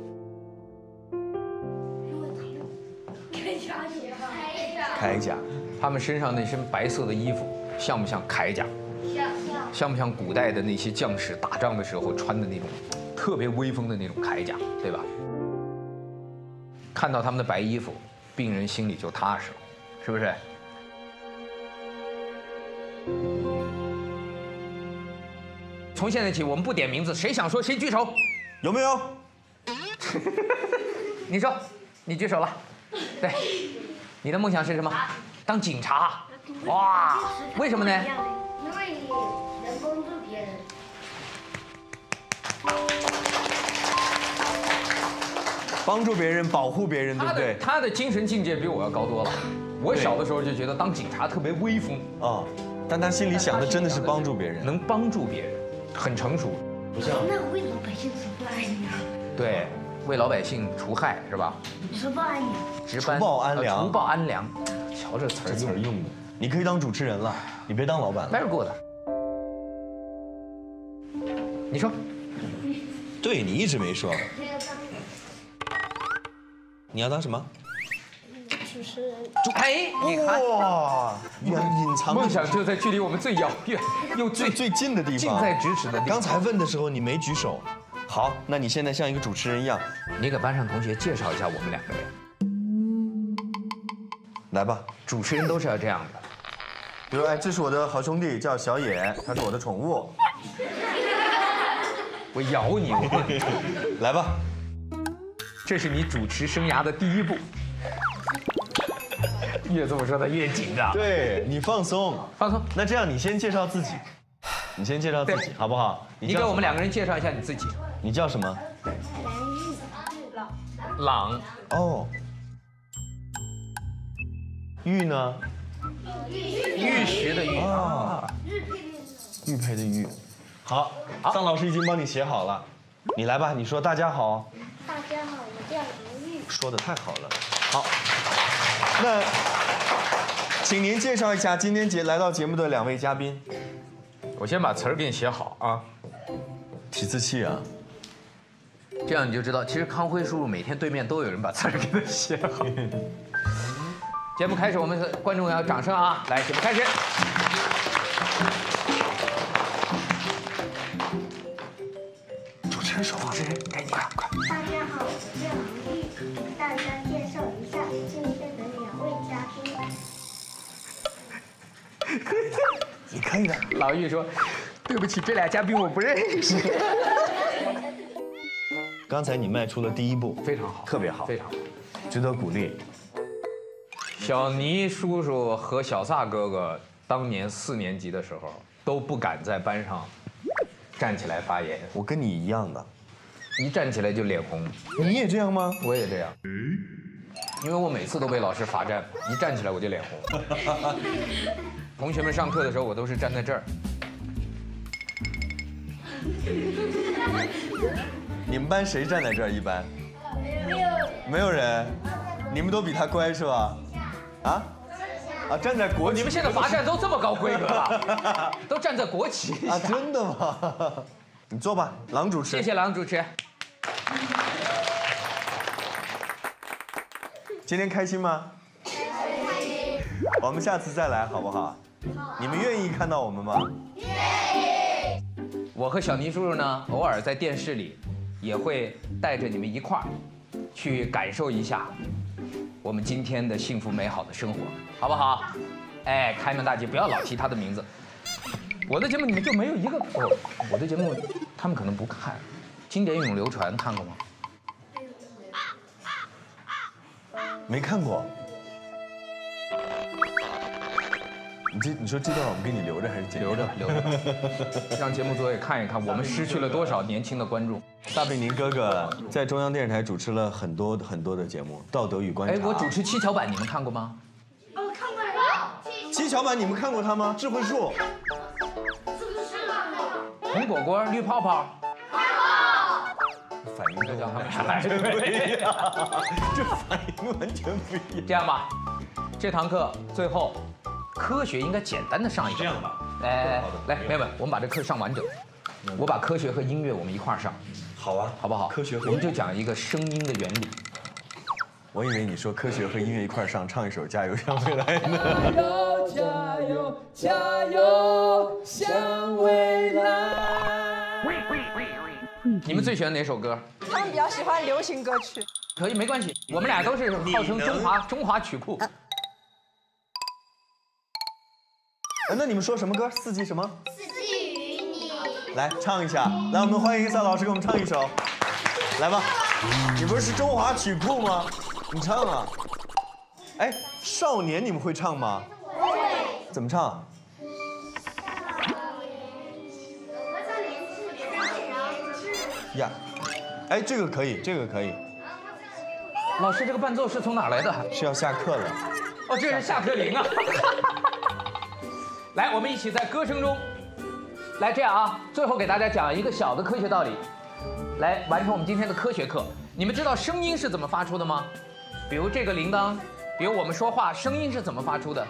铠甲。 他们身上那身白色的衣服，像不像铠甲？像不像古代的那些将士打仗的时候穿的那种特别威风的那种铠甲，对吧？看到他们的白衣服，病人心里就踏实了，是不是？从现在起，我们不点名字，谁想说谁举手， 有没有？ 你说，你举手了。对，你的梦想是什么？当警察。哇，为什么呢？ 因为你能帮助别人。 帮助别人，保护别人，对不对？ 他的精神境界比我要高多了。我小的时候就觉得当警察特别威风啊，但他心里想的真的是帮助别人， 能帮助别人，很成熟。 不像那为老百姓除害你啊？ 对，为老百姓除害是吧？ 除暴安良。 值班。 除暴安良。 除暴安良，瞧这词儿用的。你可以当主持人了，你别当老板了。 Very good。你说。 对你一直没说。你要当什么？ 主持人。 哎，你看， 哇，隐藏梦想就在距离我们最遥远又最近的地方， 近在咫尺的地方。 刚才问的时候你没举手。好，那你现在像一个主持人一样， 你给班上同学介绍一下我们2个人。 来吧， 主持人都是要这样的。 比如，哎，这是我的好兄弟，叫小野，他是我的宠物。 我咬你！ 来吧， 这是你主持生涯的第一步。越这么说他越紧张。 对你放松， 放松。 那这样你先介绍自己，你先介绍自己好不好？ 你给我们2个人介绍一下你自己。 你叫什么？ 朗。 哦。玉呢？ 玉石的玉啊。玉佩的玉。 好，臧老师已经帮你写好了，你来吧，你说大家好。 大家好，我叫刘玉。 说的太好了。好，那请您介绍一下今天来到节目的2位嘉宾。 我先把词儿给你写好啊。 提字器啊。 这样你就知道，其实康辉叔叔每天对面都有人把词儿给他写好。节目开始，我们观众要掌声啊！来，节目开始。 主持人说话，赶紧快。 大家好，我是王玉，给大家介绍一下今天的2位嘉宾。 你可以的。 老玉说：“对不起，这俩嘉宾我不认识。” 刚才你迈出了第一步， 非常好， 特别好， 非常好， 值得鼓励。 小倪叔叔和小撒哥哥当年4年级的时候都不敢在班上站起来发言。 我跟你一样的， 一站起来就脸红。 你也这样吗？ 我也这样。因为我每次都被老师罚站，一站起来我就脸红。同学们上课的时候，我都是站在这儿。 你们班谁站在这儿？一般没有人，你们都比他乖是吧？啊，站在国旗。 你们现在罚站都这么高规格了，都站在国旗下。 真的吗？你坐吧，郎主持。 谢谢郎主持。 今天开心吗？开心。我们下次再来好不好？你们愿意看到我们吗？ 愿意。我和小倪叔叔呢，偶尔在电视里也会带着你们一块儿去感受一下我们今天的幸福美好的生活，好不好？哎，开门大吉，不要老提他的名字。我的节目你们就没有一个我的节目他们可能不看，经典永流传看过吗？ 没看过。你说这段我们给你留着还是剪？ 留着，让节目组也看一看我们失去了多少年轻的观众。 大贝宁哥哥在中央电视台主持了很多的节目，《道德与观察》。 哎，我主持七巧板，你们看过吗？ 哦，看过了。 七巧板你们看过他吗？智慧树。 红果果、绿泡泡。 反应这叫他们来对呀，这反应完全不一样。 这样吧，这堂课最后科学应该简单的上一个。 这样吧， 来，妹妹，我们把这课上完整。我把科学和音乐我们一块儿上。 好啊， 好不好？ 科学和我们就讲一个声音的原理。 我以为你说科学和音乐一块儿上，唱一首《加油向未来》呢。 加油，加油向未来。 你们最喜欢哪首歌？ 他们比较喜欢流行歌曲。 可以，没关系，我们俩都是号称中华曲库。 那你们说什么歌？四季什么？ 四季与你。 来唱一下，来，我们欢迎臧老师给我们唱一首，来吧。你不是中华曲库吗？你唱啊。哎，少年你们会唱吗？会。怎么唱？呀，哎，这个可以，这个可以。 老师，这个伴奏是从哪来的？ 是要下课了。 哦，这是下课铃啊。来，我们一起在歌声中，来这样啊，最后给大家讲一个小的科学道理，来完成我们今天的科学课。你们知道声音是怎么发出的吗？比如这个铃铛，比如我们说话，声音是怎么发出的？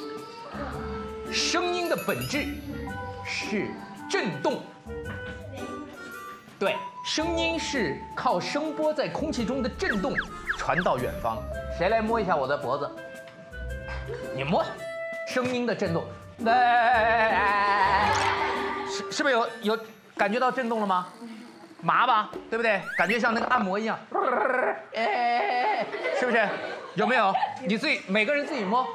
声音的本质是震动。对，声音是靠声波在空气中的震动传到远方。谁来摸一下我的脖子？你摸，声音的震动。是不是有感觉到震动了吗？麻吧，对不对？感觉像那个按摩一样，是不是？有没有？你自己每个人自己摸，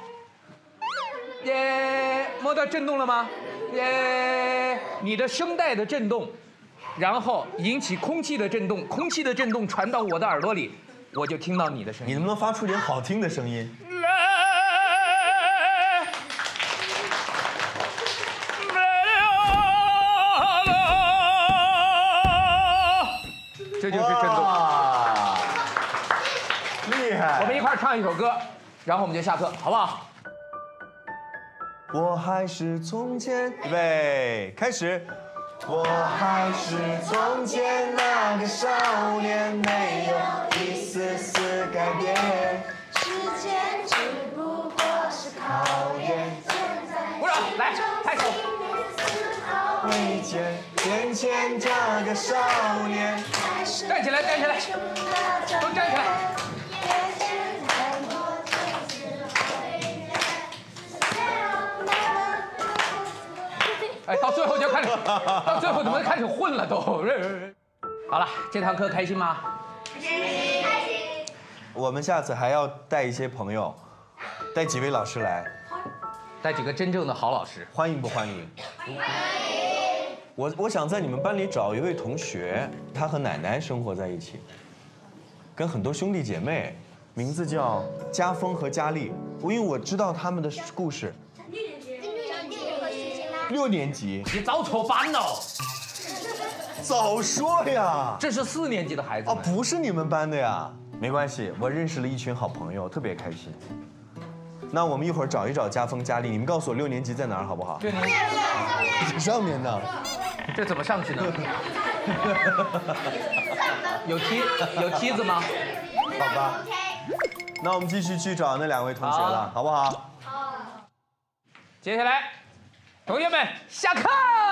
摸到震动了吗？你的声带的震动，然后引起空气的震动，空气的震动传到我的耳朵里，我就听到你的声音。 你能不能发出点好听的声音？ 这就是震动。 厉害！ 我们一块儿唱一首歌，然后我们就下课，好不好？ 我还是从前，预备，开始。 我还是从前那个少年，没有一丝丝改变。时间只不过是考验。 鼓掌，来，开始。 未见眼前这个少年。 站起来，站起来，都站起来。哎，到最后就开始，到最后怎么开始混了都？好了，这堂课开心吗？ 开心。 我们下次还要带一些朋友，带几位老师来， 带几个真正的好老师， 欢迎不欢迎？欢迎。我想在你们班里找一位同学，他和奶奶生活在一起，跟很多兄弟姐妹，名字叫家峰和佳丽。因为我知道他们的故事。6年级， 你早错班了。 早说呀！ 这是4年级的孩子哦，不是你们班的呀。没关系，我认识了一群好朋友，特别开心。那我们一会儿找一找家峰、佳丽，你们告诉我6年级在哪儿好不好 ？6年级上面呢。 这怎么上去呢？有梯子吗？ 好吧。那我们继续去找那2位同学了，好不好？ 好。接下来，同学们下课。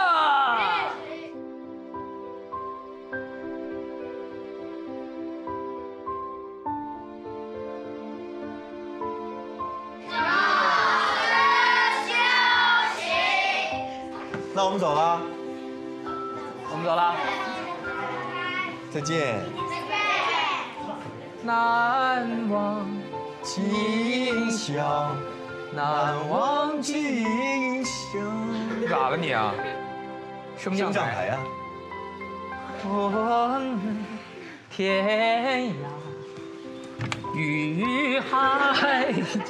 那我们走了。 我们走了。 再见。 难忘今宵，难忘今宵。 咋了你啊？升降台呀。 我们天涯与海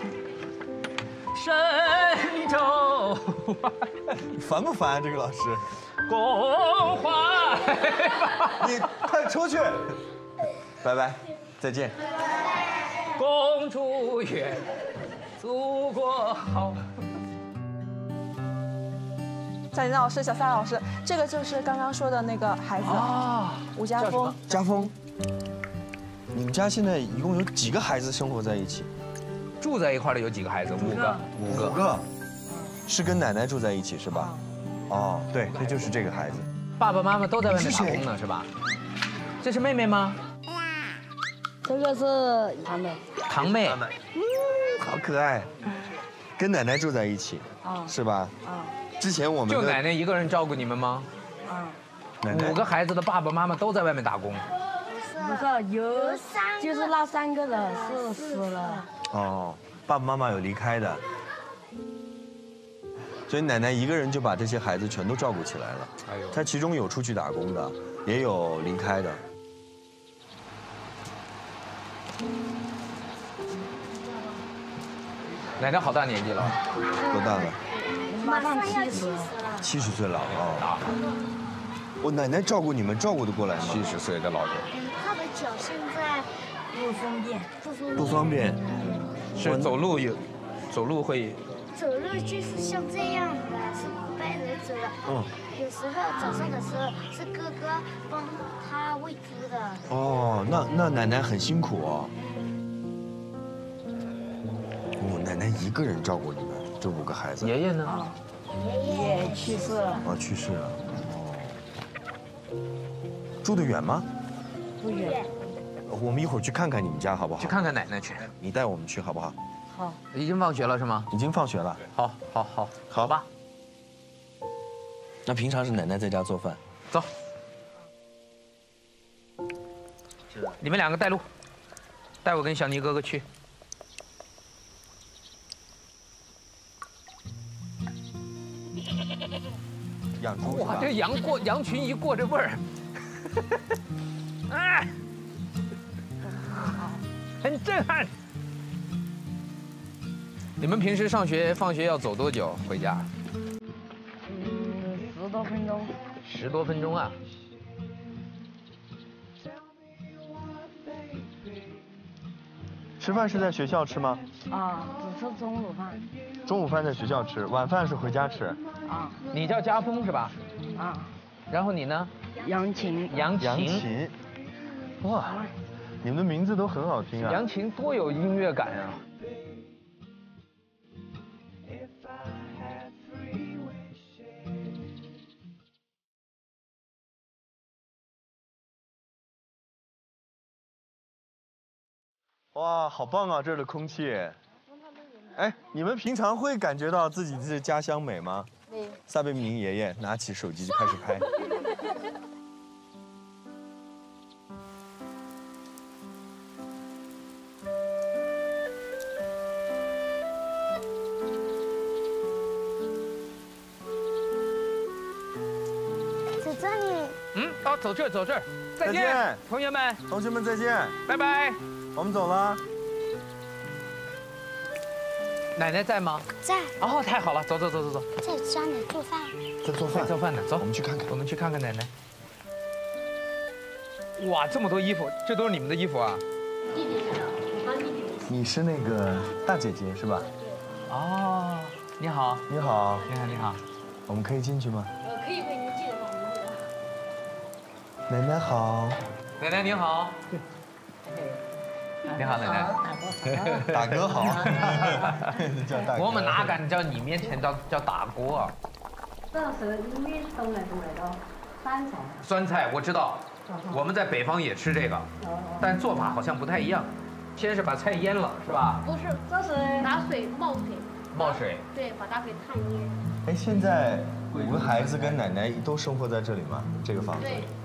深州外。 烦不烦这个老师？ 共怀。 你快出去。拜拜，再见。 共祝愿祖国好。 小林老师、小撒老师，这个就是刚刚说的那个孩子啊，吴家峰。 家峰，你们家现在一共有几个孩子生活在一起？ 住在一块的有几个孩子？5个。 5个，是跟奶奶住在一起是吧？哦，对，这就是这个孩子。 爸爸妈妈都在外面打工呢，是吧？这是妹妹吗？ 这个是堂妹。 堂妹。 好可爱。跟奶奶住在一起，是吧？之前我们就奶奶一个人照顾你们吗？5个孩子的爸爸妈妈都在外面打工。 不是有就是那3个人是死了。 哦，爸爸妈妈有离开的，所以奶奶一个人就把这些孩子全都照顾起来了。哎呦，她其中有出去打工的，也有离开的。 奶奶好大年纪了？ 多大了？ 马上70了。 70岁了啊！我奶奶照顾你们，照顾得过来吗 ？70岁的老人。 他的脚现在不方便。 不方便。 是走路会。 走路就是像这样的，是掰着走的。有时候早上的时候是哥哥帮他喂猪的。 哦，那奶奶很辛苦哦。奶奶一个人照顾你们这5个孩子。 爷爷呢？ 爷爷去世了。 去世了。住得远吗？ 不远。 我们一会儿去看看你们家好不好？ 去看看奶奶去。 你带我们去好不好？ 好。 已经放学了是吗？ 已经放学了。 好吧。 那平常是奶奶在家做饭。 走。你们2个带路，带我跟小妮哥哥去。 养猪。 哇，这羊群一过这味儿，哎，很震撼。你们平时上学放学要走多久回家 ？10多分钟。 10多分钟啊！ 吃饭是在学校吃吗？ 只吃中午饭。 中午饭在学校吃，晚饭是回家吃。 你叫家峰是吧？ 然后你呢？ 杨琴。 杨琴。 杨琴。哇，你们的名字都很好听啊。 杨琴多有音乐感啊。 哇，好棒啊，这儿的空气。哎，你们平常会感觉到自己的家乡美吗？没有。撒贝宁爷爷拿起手机就开始拍。 在这里。 哦，走这儿，走这儿。再见，同学们。 同学们再见， 拜拜。 我们走了。 奶奶在吗？ 在。 哦，太好了，走走走走走。 在家里做饭。 在做饭， 做饭呢，走， 我们去看看。 我们去看看奶奶。哇，这么多衣服，这都是你们的衣服啊？ 弟弟的，我帮弟弟。 你是那个大姐姐是吧？ 哦，你好。 你好。 你好，你好。 我们可以进去吗？ 可以，您记得报名字。 奶奶好。 奶奶您好。你好，奶奶。 大哥好。叫大哥。 我们哪敢叫你面前叫大哥啊？ 这是你们东来的酸菜。 酸菜我知道，我们在北方也吃这个，但做法好像不太一样。先是把菜腌了，是吧？ 不是，这是拿水冒水。 冒水。 对，把它给烫腌。 哎，现在5个孩子跟奶奶都生活在这里吗？这个房子里。 对。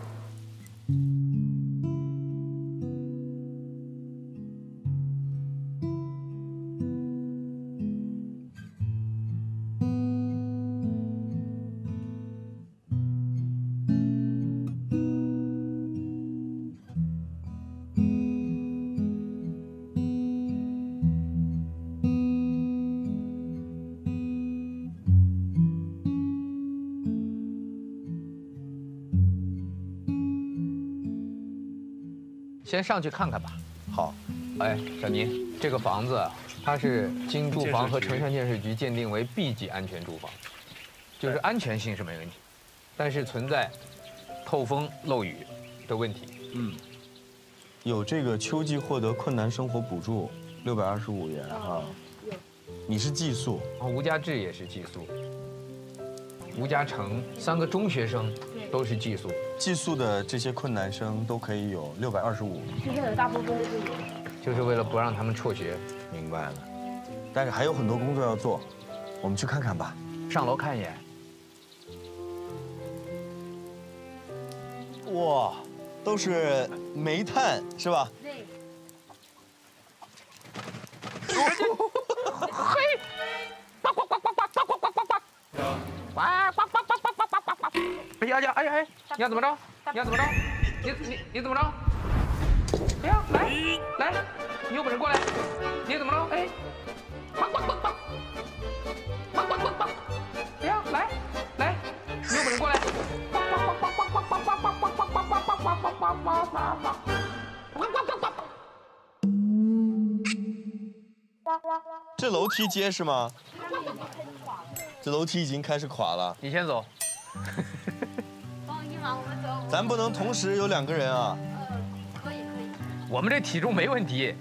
先上去看看吧。 好。 哎，小倪，这个房子它是经住房和城乡建设局鉴定为 B 级安全住房，就是安全性是没问题，但是存在透风漏雨的问题。 有这个秋季获得困难生活补助625元啊。你是寄宿。 吴家志也是寄宿。吴家成3个中学生都是寄宿。 寄宿的这些困难生都可以有625。 现在有大部分是就是为了不让他们辍学。 明白了。但是还有很多工作要做，我们去看看吧。 上楼看一眼。 哇，都是煤炭是吧？ 对。 嘿，呱呱呱呱呱呱呱呱呱呱。哎呀，你要怎么着？你要怎么着？你怎么着？哎呀，来，你有本事过来！你怎么着？哎，哎呀，来，你有本事过来！ 这楼梯结实吗？这楼梯已经开始垮了。 你先走。 帮一忙，我们走。 咱不能同时有2个人啊。 可以。 我们这体重没问题。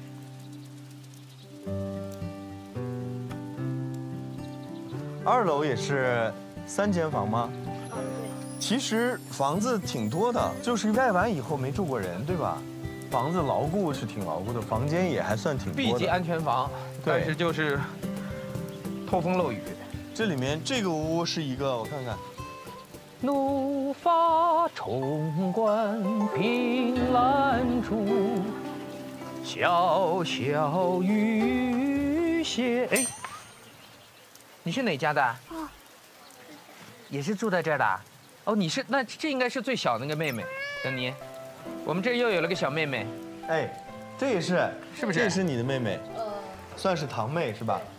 2楼也是3间房吗？ 对。 其实房子挺多的，就是盖完以后没住过人，对吧？房子牢固是挺牢固的，房间也还算挺多的。 B 级安全房，但是就是透风漏雨。 这里面这个屋是一个，我看看。 怒发冲冠凭栏处，潇潇雨歇。哎，你是哪家的？也是住在这儿的。哦，你是那这应该是最小的那个妹妹，小妮。我们这又有了个小妹妹。 哎，这也是， 是不是？ 这也是你的妹妹，算是堂妹是吧？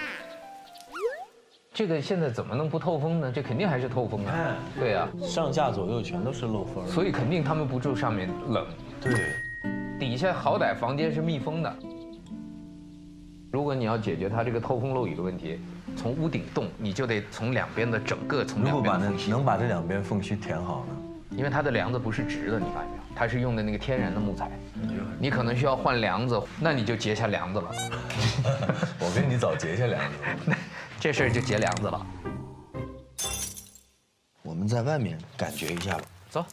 这个现在怎么能不透风呢？这肯定还是透风啊。对啊， 上下左右全都是漏风， 所以肯定他们不住上面冷。 对， 底下好歹房间是密封的。 如果你要解决它这个透风漏雨的问题，从屋顶洞，你就得从两边的整个从两边的缝隙。 能把这两边缝隙填好呢？ 因为它的梁子不是直的，你发现没有？它是用的那个天然的木材，你可能需要换梁子，那你就结下梁子了。 我跟你早结下梁子了， 这事儿就结梁子了。 我们在外面感觉一下吧。 走。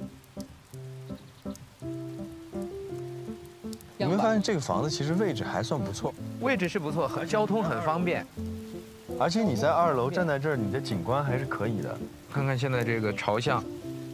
你会发现这个房子其实位置还算不错， 位置是不错，交通很方便， 而且你在2楼站在这儿，你的景观还是可以的。 看看现在这个朝向，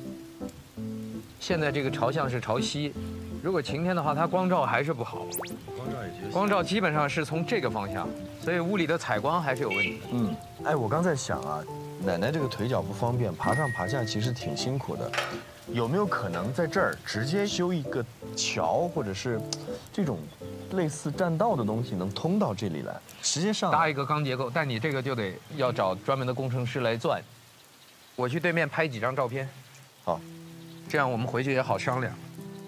现在这个朝向是朝西，如果晴天的话，它光照还是不好。光照基本上是从这个方向，所以屋里的采光还是有问题。 哎，我刚在想啊，奶奶这个腿脚不方便，爬上爬下其实挺辛苦的。有没有可能在这儿直接修一个桥，或者是这种类似栈道的东西，能通到这里来，直接上搭一个钢结构？但你这个就得要找专门的工程师来钻。我去对面拍几张照片， 好， 这样我们回去也好商量。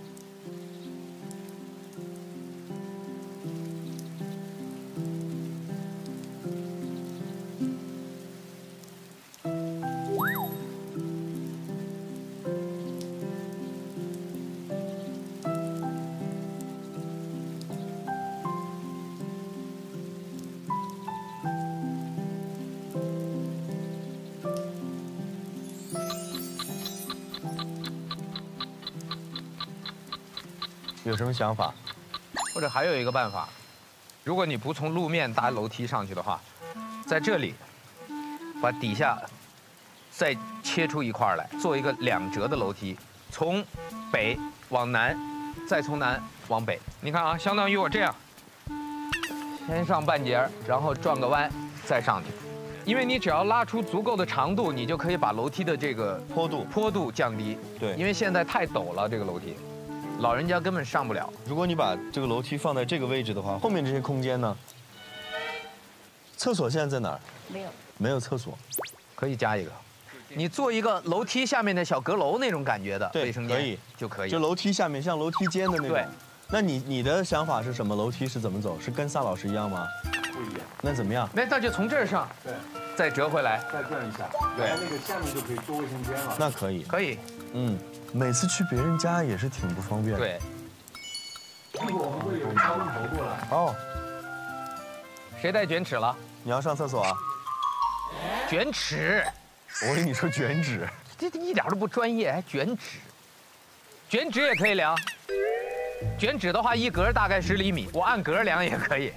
有什么想法？ 或者还有一个办法，如果你不从路面搭楼梯上去的话，在这里把底下再切出一块来，做一个2折的楼梯，从北往南，再从南往北。你看啊，相当于我这样，先上半截，然后转个弯，再上去。因为你只要拉出足够的长度，你就可以把楼梯的这个坡度降低。 对， 因为现在太陡了，这个楼梯。老人家根本上不了。 如果你把这个楼梯放在这个位置的话，后面这些空间呢？厕所现在在哪儿？ 没有， 没有厕所， 可以加一个。你做一个楼梯下面的小阁楼那种感觉的卫生间， 可以就可以。 就楼梯下面像楼梯间的那种。 对。 那你的想法是什么？楼梯是怎么走？是跟萨老师一样吗？ 不一样。 那怎么样？ 那就从这儿上， 对， 再折回来， 再转一下， 对， 然后那个下面就可以做卫生间了。 那可以。 可以。 每次去别人家也是挺不方便的。 对。 一会儿我们会有交通头过来。 哦。 谁带卷尺了？ 你要上厕所啊？ 卷尺。 我跟你说卷纸。 这一点都不专业，还卷纸。卷纸也可以量。卷纸的话，一格大概10厘米，我按格量也可以。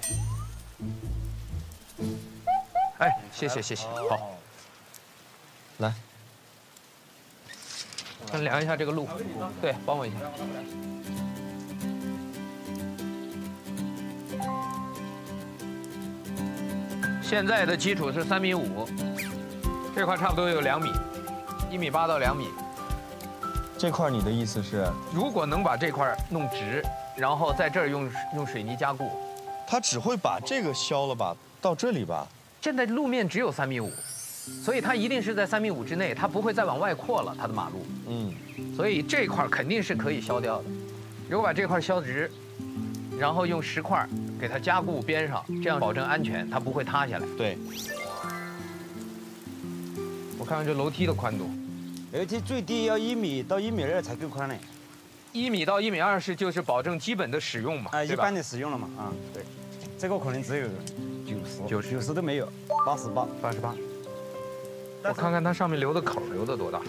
哎，谢谢，好。 来。 先量一下这个路，对，帮我一下。现在的基础是3.5米，这块差不多有2米，1.8米到2米。 这块你的意思是， 如果能把这块弄直，然后在这儿用水泥加固， 它只会把这个削了吧，到这里吧。 现在路面只有3.5米，所以它一定是在3.5米之内，它不会再往外扩了，它的马路。所以这块肯定是可以削掉的。如果把这块削直，然后用石块给它加固边上，这样保证安全，它不会塌下来。 对。 我看看这楼梯的宽度。 楼梯最低要1米到1.2米才够宽嘞。 1米到1.2米是就是保证基本的使用嘛？ 一般的使用了嘛？对。这个可能只有90都没有，88。 我看看它上面留的口留的多大。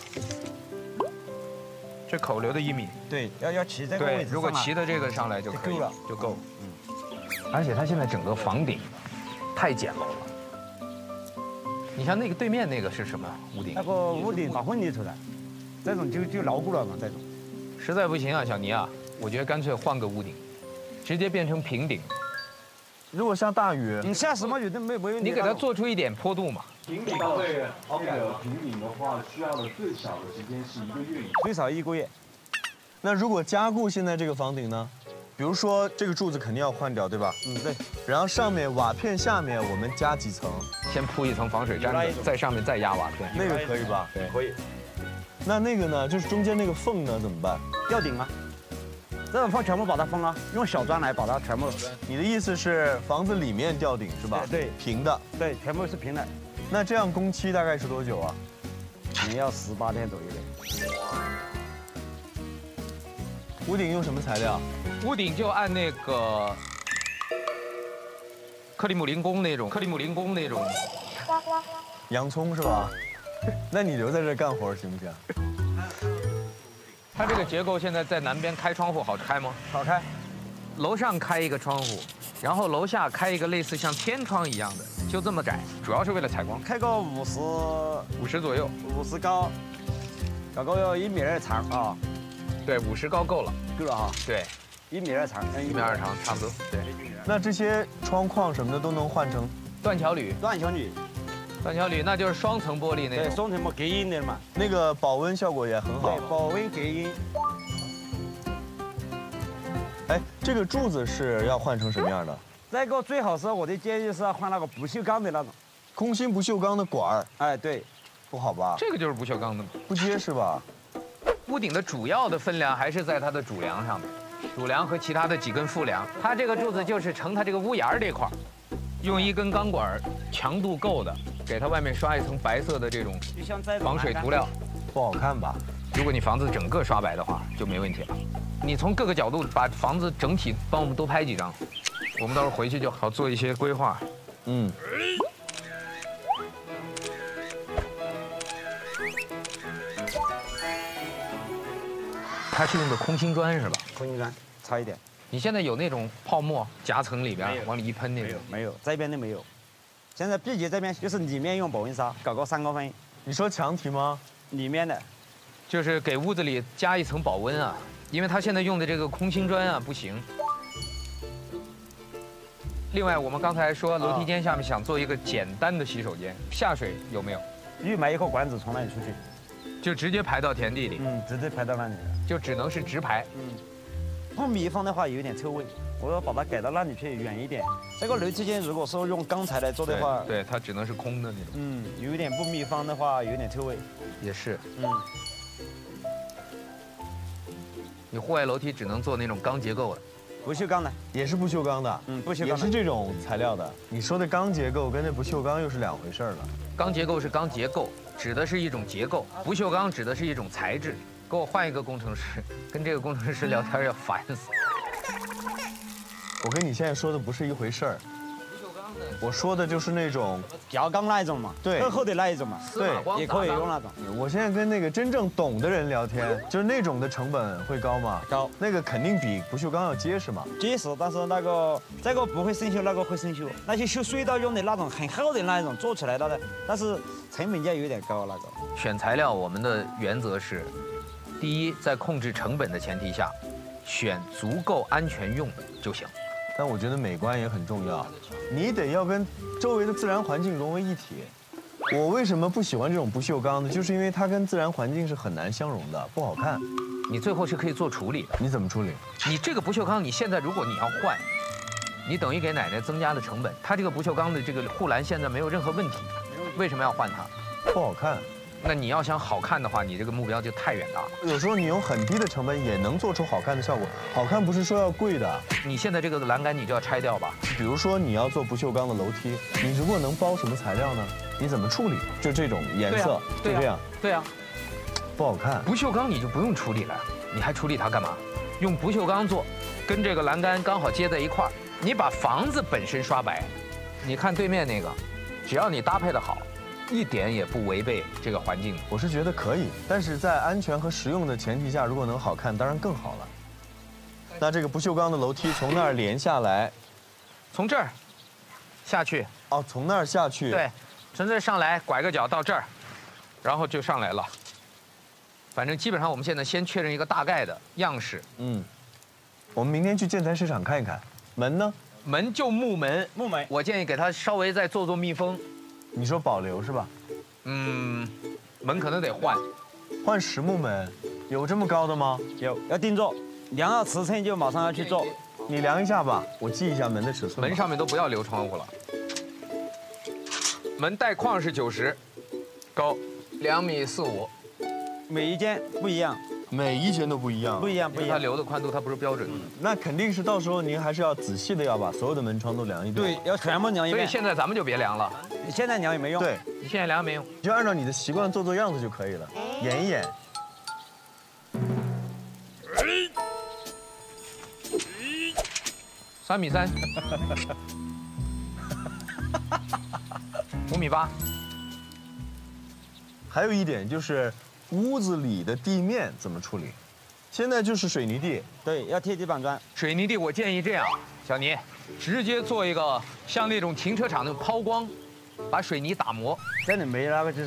这口留的1米。 对，要齐这个位置。 对，如果齐的这个上来就可以了，就够。而且它现在整个房顶太简陋了。你像那个对面那个是什么屋顶？ 那个屋顶马混凝土的，这种就牢固了嘛，这种。 实在不行啊，小倪啊，我觉得干脆换个屋顶，直接变成平顶。 如果下大雨， 你下什么雨都没问题。 你给它做出一点坡度嘛。 平顶到这个平顶的话，需要的最少的时间是1个月以上， 最少1个月。 那如果加固现在这个房顶呢？比如说这个柱子肯定要换掉，对吧？ 对。 然后上面瓦片下面我们加几层， 先铺一层防水毡子，在上面再压瓦片， 那个可以吧？ 对，可以。 那个呢？就是中间那个缝呢怎么办？ 吊顶吗？ 这种全部把它封了，用小砖来把它全部。 你的意思是房子里面吊顶是吧？ 对， 平的。 对，全部是平的。 那这样工期大概是多久啊？ 可能要18天左右的。 屋顶用什么材料？ 屋顶就按那个克里姆林宫那种。 洋葱是吧？那你留在这干活行不行？ 它这个结构现在在南边开窗户好开吗？ 好开。 楼上开一个窗户，然后楼下开一个类似像天窗一样的，就这么窄，主要是为了采光。 开个50 左右 ，50高，高个有1.2米长啊。 对，50高够了。 够了哈。 对 ，1.2米长 ，1.2米长，差不多。对。 那这些窗框什么的都能换成断桥铝。断桥铝那就是双层玻璃那种。 对，双层隔音的嘛。 那个保温效果也很好。 对，保温隔音。 哎，这个柱子是要换成什么样的？ 这个最好是我的建议是要换那个不锈钢的那种， 空心不锈钢的管儿。 哎，对， 不好吧？ 这个就是不锈钢的， 不结实吧？ 屋顶的主要的分梁还是在它的主梁上面，主梁和其他的几根副梁。它这个柱子就是承它这个屋檐这块，用一根钢管强度够的，给它外面刷一层白色的这种防水涂料， 不好看吧？ 如果你房子整个刷白的话，就没问题了。你从各个角度把房子整体帮我们多拍几张，我们到时候回去就好做一些规划。 嗯。 它是用的空心砖是吧？ 空心砖，差一点。 你现在有那种泡沫夹层里边往里一喷那种？ 没有，这边都没有。现在 B 级这边就是里面用保温纱，搞个3公分。 你说墙体吗？ 里面的， 就是给屋子里加一层保温啊，因为它现在用的这个空心砖啊不行。另外，我们刚才说楼梯间下面想做一个简单的洗手间，下水有没有？ 预埋一个管子从那里出去。 就直接排到田地里， 直接排到那里， 就只能是直排。 不密封的话有点臭味，我要把它改到那里去远一点。这个楼梯间如果说用钢材来做的话， 对，它只能是空的那种。 有一点不密封的话有点臭味。 也是。你户外楼梯只能做那种钢结构的， 不锈钢的， 也是不锈钢的， 不锈钢也是这种材料的。你说的钢结构跟那不锈钢又是两回事了。 钢结构是钢结构，指的是一种结构；不锈钢指的是一种材质。给我换一个工程师，跟这个工程师聊天要烦死。 我跟你现在说的不是一回事儿。我说的就是那种条钢那一种嘛， 对， 厚厚的那一种嘛， 对， 也可以用那种。 我现在跟那个真正懂的人聊天，就是那种的成本会高吗？ 高， 那个肯定比不锈钢要结实嘛。 结实，但是那个这个不会生锈，那个会生锈。那些修隧道用的那种很厚的那一种做起来的，但是成本价有点高那种。 选材料我们的原则是，第一，在控制成本的前提下，选足够安全用的就行。 但我觉得美观也很重要，你得要跟周围的自然环境融为一体。我为什么不喜欢这种不锈钢呢？就是因为它跟自然环境是很难相融的，不好看。 你最后是可以做处理的。 你怎么处理？ 你这个不锈钢，你现在如果你要换，你等于给奶奶增加了成本。它这个不锈钢的这个护栏现在没有任何问题，为什么要换它？ 不好看。 那你要想好看的话，你这个目标就太远大了。 有时候你用很低的成本也能做出好看的效果。好看不是说要贵的。 你现在这个栏杆你就要拆掉吧。 比如说你要做不锈钢的楼梯，你如果能包什么材料呢？你怎么处理？就这种颜色，就这样。 对啊， 不好看。 不锈钢你就不用处理了，你还处理它干嘛？用不锈钢做，跟这个栏杆刚好接在一块儿。你把房子本身刷白，你看对面那个，只要你搭配的好。一点也不违背这个环境， 我是觉得可以，但是在安全和实用的前提下，如果能好看，当然更好了。那这个不锈钢的楼梯从那儿连下来， 从这儿下去， 哦，从那儿下去， 对，从这儿上来，拐个角到这儿，然后就上来了。反正基本上我们现在先确认一个大概的样式。 我们明天去建材市场看一看。门呢？ 门就木门， 木门， 我建议给它稍微再做密封。 你说保留是吧？ 门可能得换实木门，有这么高的吗？ 有，要定做，量好尺寸就马上要去做。 你量一下吧，我记一下门的尺寸。 门上面都不要留窗户了。门带框是90，高2.45米， 每一间不一样。 每一间都不一样， 不一样， 它留的宽度它不是标准的。 那肯定是到时候您还是要仔细的要把所有的门窗都量一遍。 对，要全部量一遍。 所以现在咱们就别量了， 现在量也没用。 对， 你现在量也没用， 就按照你的习惯做样子就可以了，演一演。 3米3，5米8。 还有一点就是屋子里的地面怎么处理？现在就是水泥地， 对，要贴地板砖。 水泥地我建议这样，小倪，直接做一个像那种停车场那种抛光，把水泥打磨。 真的没那个就是，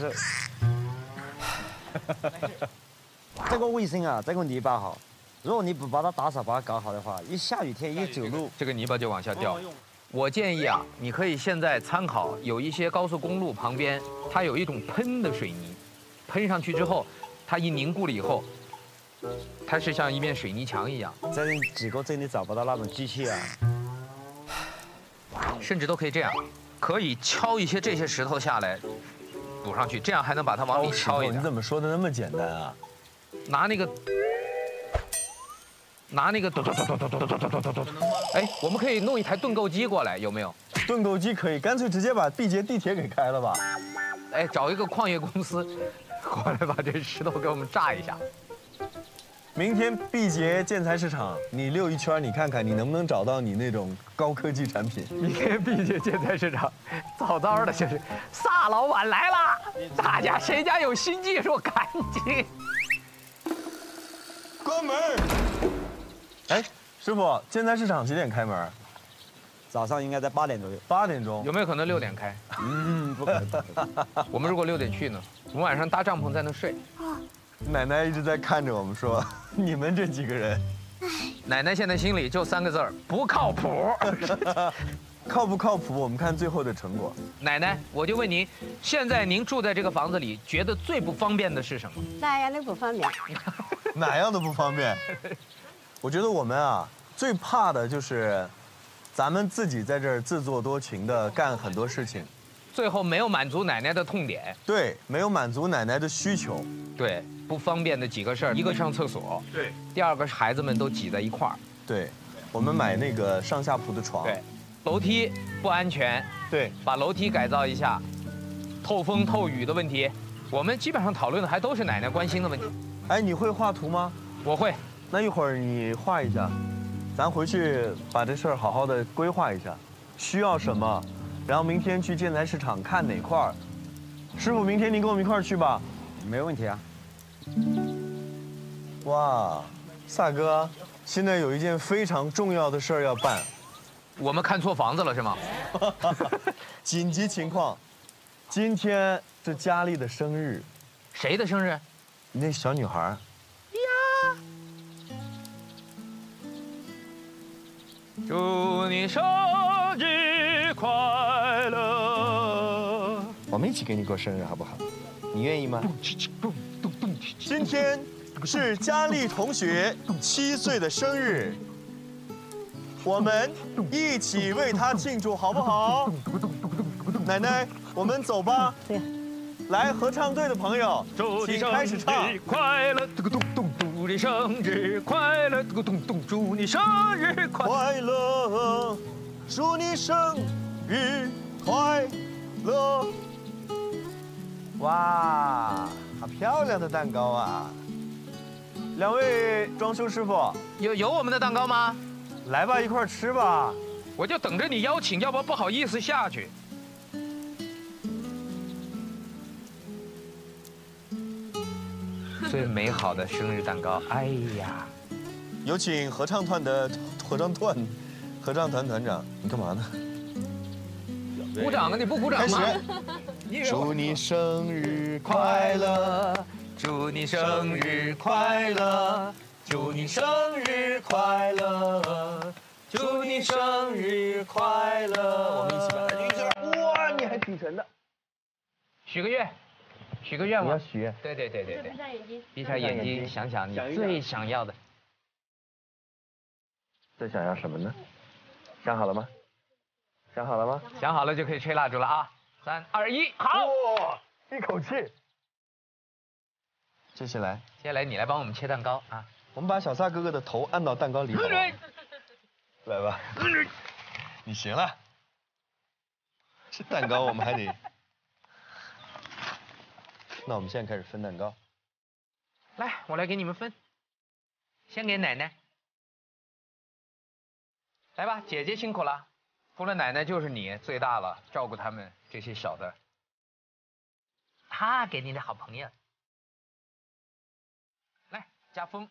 这个卫生啊，这个泥巴好，如果你不把它打扫、把它搞好的话，一下雨天一走路， 这个泥巴就往下掉。我建议啊，你可以现在参考有一些高速公路旁边，它有一种喷的水泥，喷上去之后，它一凝固了以后，它是像一面水泥墙一样。 在几个镇里找不到那种机器啊， 甚至都可以这样，可以敲一些这些石头下来，补上去，这样还能把它往里敲一点。 你怎么说的那么简单啊？ 拿那个，哎，我们可以弄一台盾构机过来，有没有？ 盾构机可以，干脆直接把毕节地铁给开了吧。 哎，找一个矿业公司过来把这石头给我们炸一下。 明天毕节建材市场，你溜一圈，你看看你能不能找到你那种高科技产品。 明天毕节建材市场，早早的就是萨老板来了，大家谁家有新技术赶紧关门。哎，师傅，建材市场几点开门？ 早上应该在8点左右。 8点钟。 有没有可能6点开？ 不可能。 我们如果6点去呢？我们晚上搭帐篷在那睡。 奶奶一直在看着我们说：“你们这几个人。” 奶奶现在心里就3个字儿：不靠谱。 靠不靠谱？我们看最后的成果。 奶奶，我就问您，现在您住在这个房子里，觉得最不方便的是什么？ 哪样都不方便。 哪样都不方便。我觉得我们啊，最怕的就是咱们自己在这儿自作多情的干很多事情， 最后没有满足奶奶的痛点。 对，没有满足奶奶的需求。 对，不方便的几个事儿，一个上厕所， 对， 第二个是孩子们都挤在一块儿， 对，我们买那个上下铺的床， 对，楼梯不安全， 对， 把楼梯改造一下，透风透雨的问题，我们基本上讨论的还都是奶奶关心的问题。 哎，你会画图吗？ 我会。 那一会儿你画一下，咱回去把这事儿好好的规划一下，需要什么，然后明天去建材市场看哪块儿。师傅，明天您跟我们一块儿去吧。 没问题啊。 哇，萨哥，现在有一件非常重要的事儿要办。 我们看错房子了是吗？ 紧急情况，今天是佳丽的生日。 谁的生日？ 那小女孩。 祝你生日快乐！ 我们一起给你过生日好不好？你愿意吗？今天是佳丽同学7岁的生日，我们一起为她庆祝好不好？奶奶，我们走吧。 对。 来，合唱队的朋友，请开始唱。 祝你快乐，祝你生日快乐，祝你生日快乐，祝你生日快乐。哇，好漂亮的蛋糕啊！两位装修师傅， 有我们的蛋糕吗？ 来吧，一块吃吧。 我就等着你邀请，要不好意思下去。最美好的生日蛋糕，哎呀！ 有请合唱团团长，你干嘛呢？ 鼓掌啊！你不鼓掌吗？ 祝你生日快乐， 祝你生日快乐，祝你生日快乐，祝你生日快乐。 我们一起把它举起来。哇，你还挺沉的。 许个愿。许个愿望， 你要许愿。 对。闭上眼睛，想想你最想要的。 最想要什么呢？想好了吗？想好了吗？ 想好了就可以吹蜡烛了啊！3、2、1，好！ 一口气。 接下来你来帮我们切蛋糕啊。 我们把小撒哥哥的头按到蛋糕里，好不好？来吧，你行了。这蛋糕我们还得……那我们现在开始分蛋糕。 来，我来给你们分。先给奶奶。来吧，姐姐辛苦了。除了奶奶就是你最大了，照顾他们这些小的。他给你的好朋友。来，家风。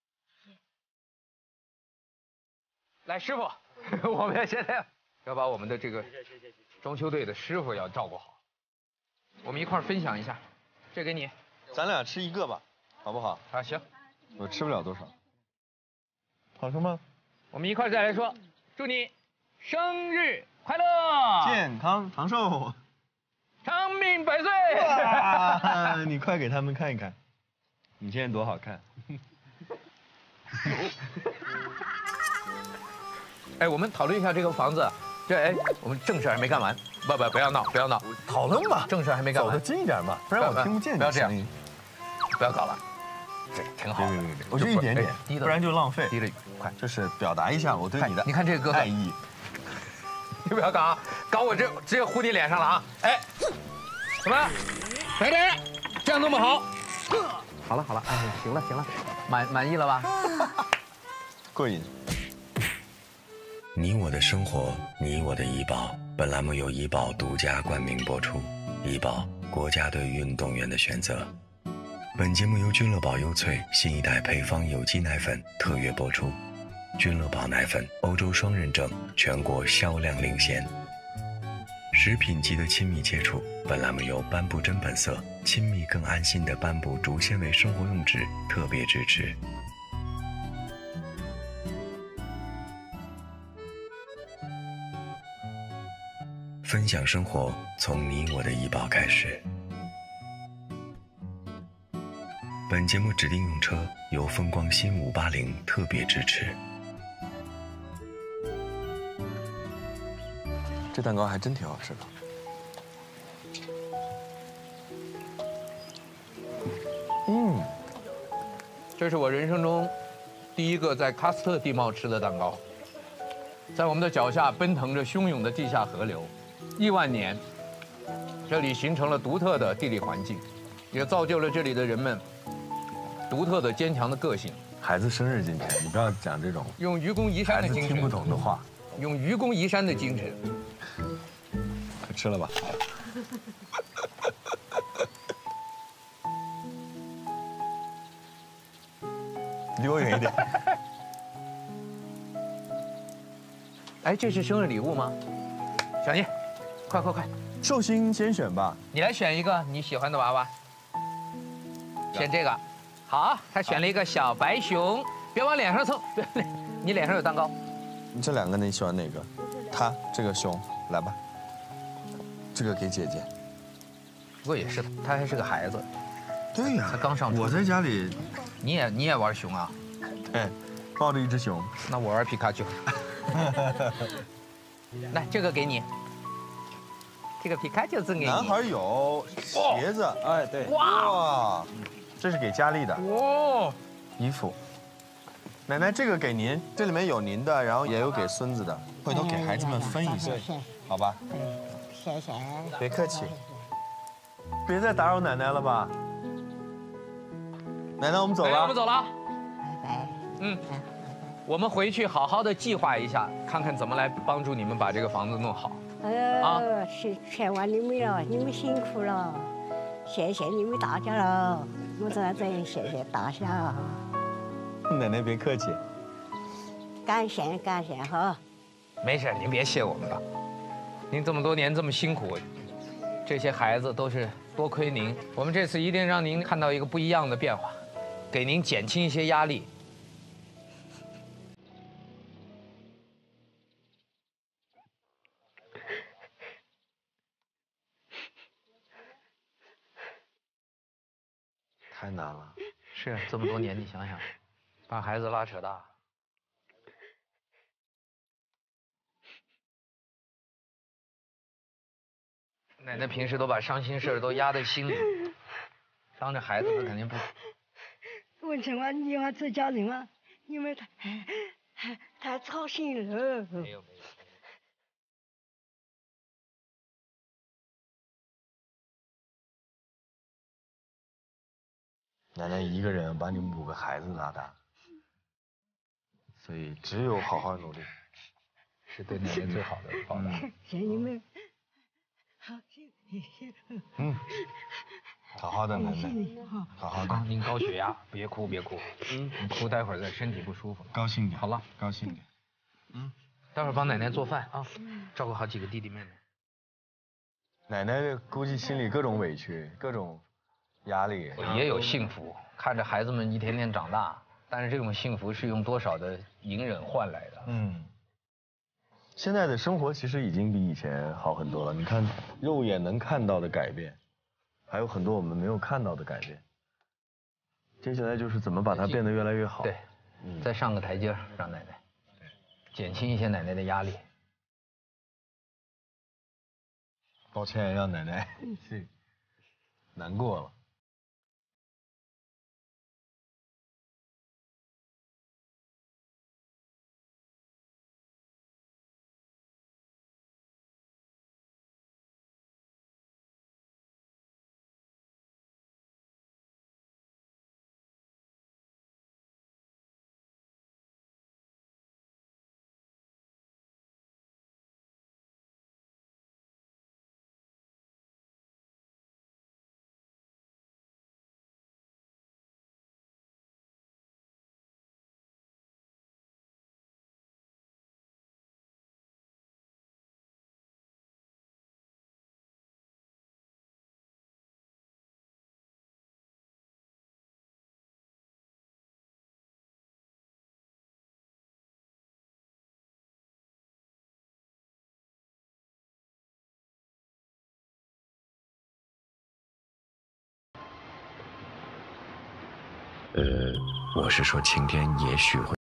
来，师傅，我们现在要把我们的这个装修队的师傅要照顾好。我们一块儿分享一下，这给你。 咱俩吃一个吧，好不好？ 啊，行。 我吃不了多少。好吃吗？ 我们一块儿再来说，祝你生日快乐， 健康长寿， 长命百岁。 你快给他们看一看，你现在多好看。 哎，我们讨论一下这个房子。我们正事还没干完。不要闹，不要闹， 讨论吧。 正事还没干完。 走得近一点嘛，不然我听不见你的声音。 不要搞了，这挺好。 对，我就一点点，不然就浪费。 低了雨，快， 就是表达一下我对你的。 你看这个哥哥爱意。 你不要搞啊，搞我这直接糊你脸上了啊！哎，怎么？来点，这样那么好。好了，哎，行了，满意了吧？ 过瘾。 你我的生活，你我的医保。本栏目由医保独家冠名播出。医保，国家对运动员的选择。本节目由君乐宝优萃新一代配方有机奶粉特约播出。君乐宝奶粉欧洲双认证，全国销量领先。食品级的亲密接触。本栏目由斑布真本色亲密更安心的斑布竹纤维生活用纸特别支持。分享生活，从你我的医保开始。本节目指定用车由风光新580特别支持。 这蛋糕还真挺好吃的。 这是我人生中第一个在喀斯特地貌吃的蛋糕。在我们的脚下奔腾着汹涌的地下河流，亿万年，这里形成了独特的地理环境，也造就了这里的人们独特的坚强的个性。 孩子生日今天，你不要讲这种用愚公移山的精神， 孩子听不懂的话， 用愚公移山的精神。 快吃了吧。离我远一点。 哎，这是生日礼物吗？小妮，快！ 寿星先选吧。 你来选一个你喜欢的娃娃。选这个。好，他选了一个小白熊，别往脸上蹭，你脸上有蛋糕。 你这两个你喜欢哪个？他这个熊，来吧。这个给姐姐。 不过也是，他还是个孩子。 对呀， 他刚上初中。 我在家里， 你也玩熊啊？ 对，抱着一只熊。 那我玩皮卡丘。来，这个给你。这个皮卡丘赠给你。 男孩有鞋子，哎，对。哇，这是给佳丽的。 哇， 衣服。奶奶，这个给您，这里面有您的，然后也有给孙子的，回头给孩子们分一下，好吧？ 谢谢。 别客气。别再打扰奶奶了吧？奶奶，我们走了。 我们走了。 拜拜。 我们回去好好的计划一下，看看怎么来帮助你们把这个房子弄好。 是全完你们了，你们辛苦了，谢谢你们大家了，我在这里谢谢大家。 奶奶别客气。 感谢哈。 没事，您别谢我们了。您这么多年这么辛苦，这些孩子都是多亏您。我们这次一定让您看到一个不一样的变化，给您减轻一些压力。 太难了。 是这么多年，你想想，把孩子拉扯大。奶奶平时都把伤心事都压在心里，当着孩子她肯定文成啊，你要这家人啊，你们太操心了。 没有。 奶奶一个人把你们5个孩子拉大，所以只有好好努力， 是对奶奶最好的报答。 谢谢你们。好， 好好的奶奶，好好的。 您高血压，别哭别哭，你哭待会儿再身体不舒服。 高兴点。 好了， 高兴点。 待会儿帮奶奶做饭啊，照顾好几个弟弟妹妹。 奶奶估计心里各种委屈，各种压力， 也有幸福，看着孩子们一天天长大，但是这种幸福是用多少的隐忍换来的。 现在的生活其实已经比以前好很多了。你看，肉眼能看到的改变，还有很多我们没有看到的改变。接下来就是怎么把它变得越来越好。 对，再上个台阶，让奶奶减轻一些奶奶的压力。 抱歉，让奶奶难过了。 我是说晴天也许会。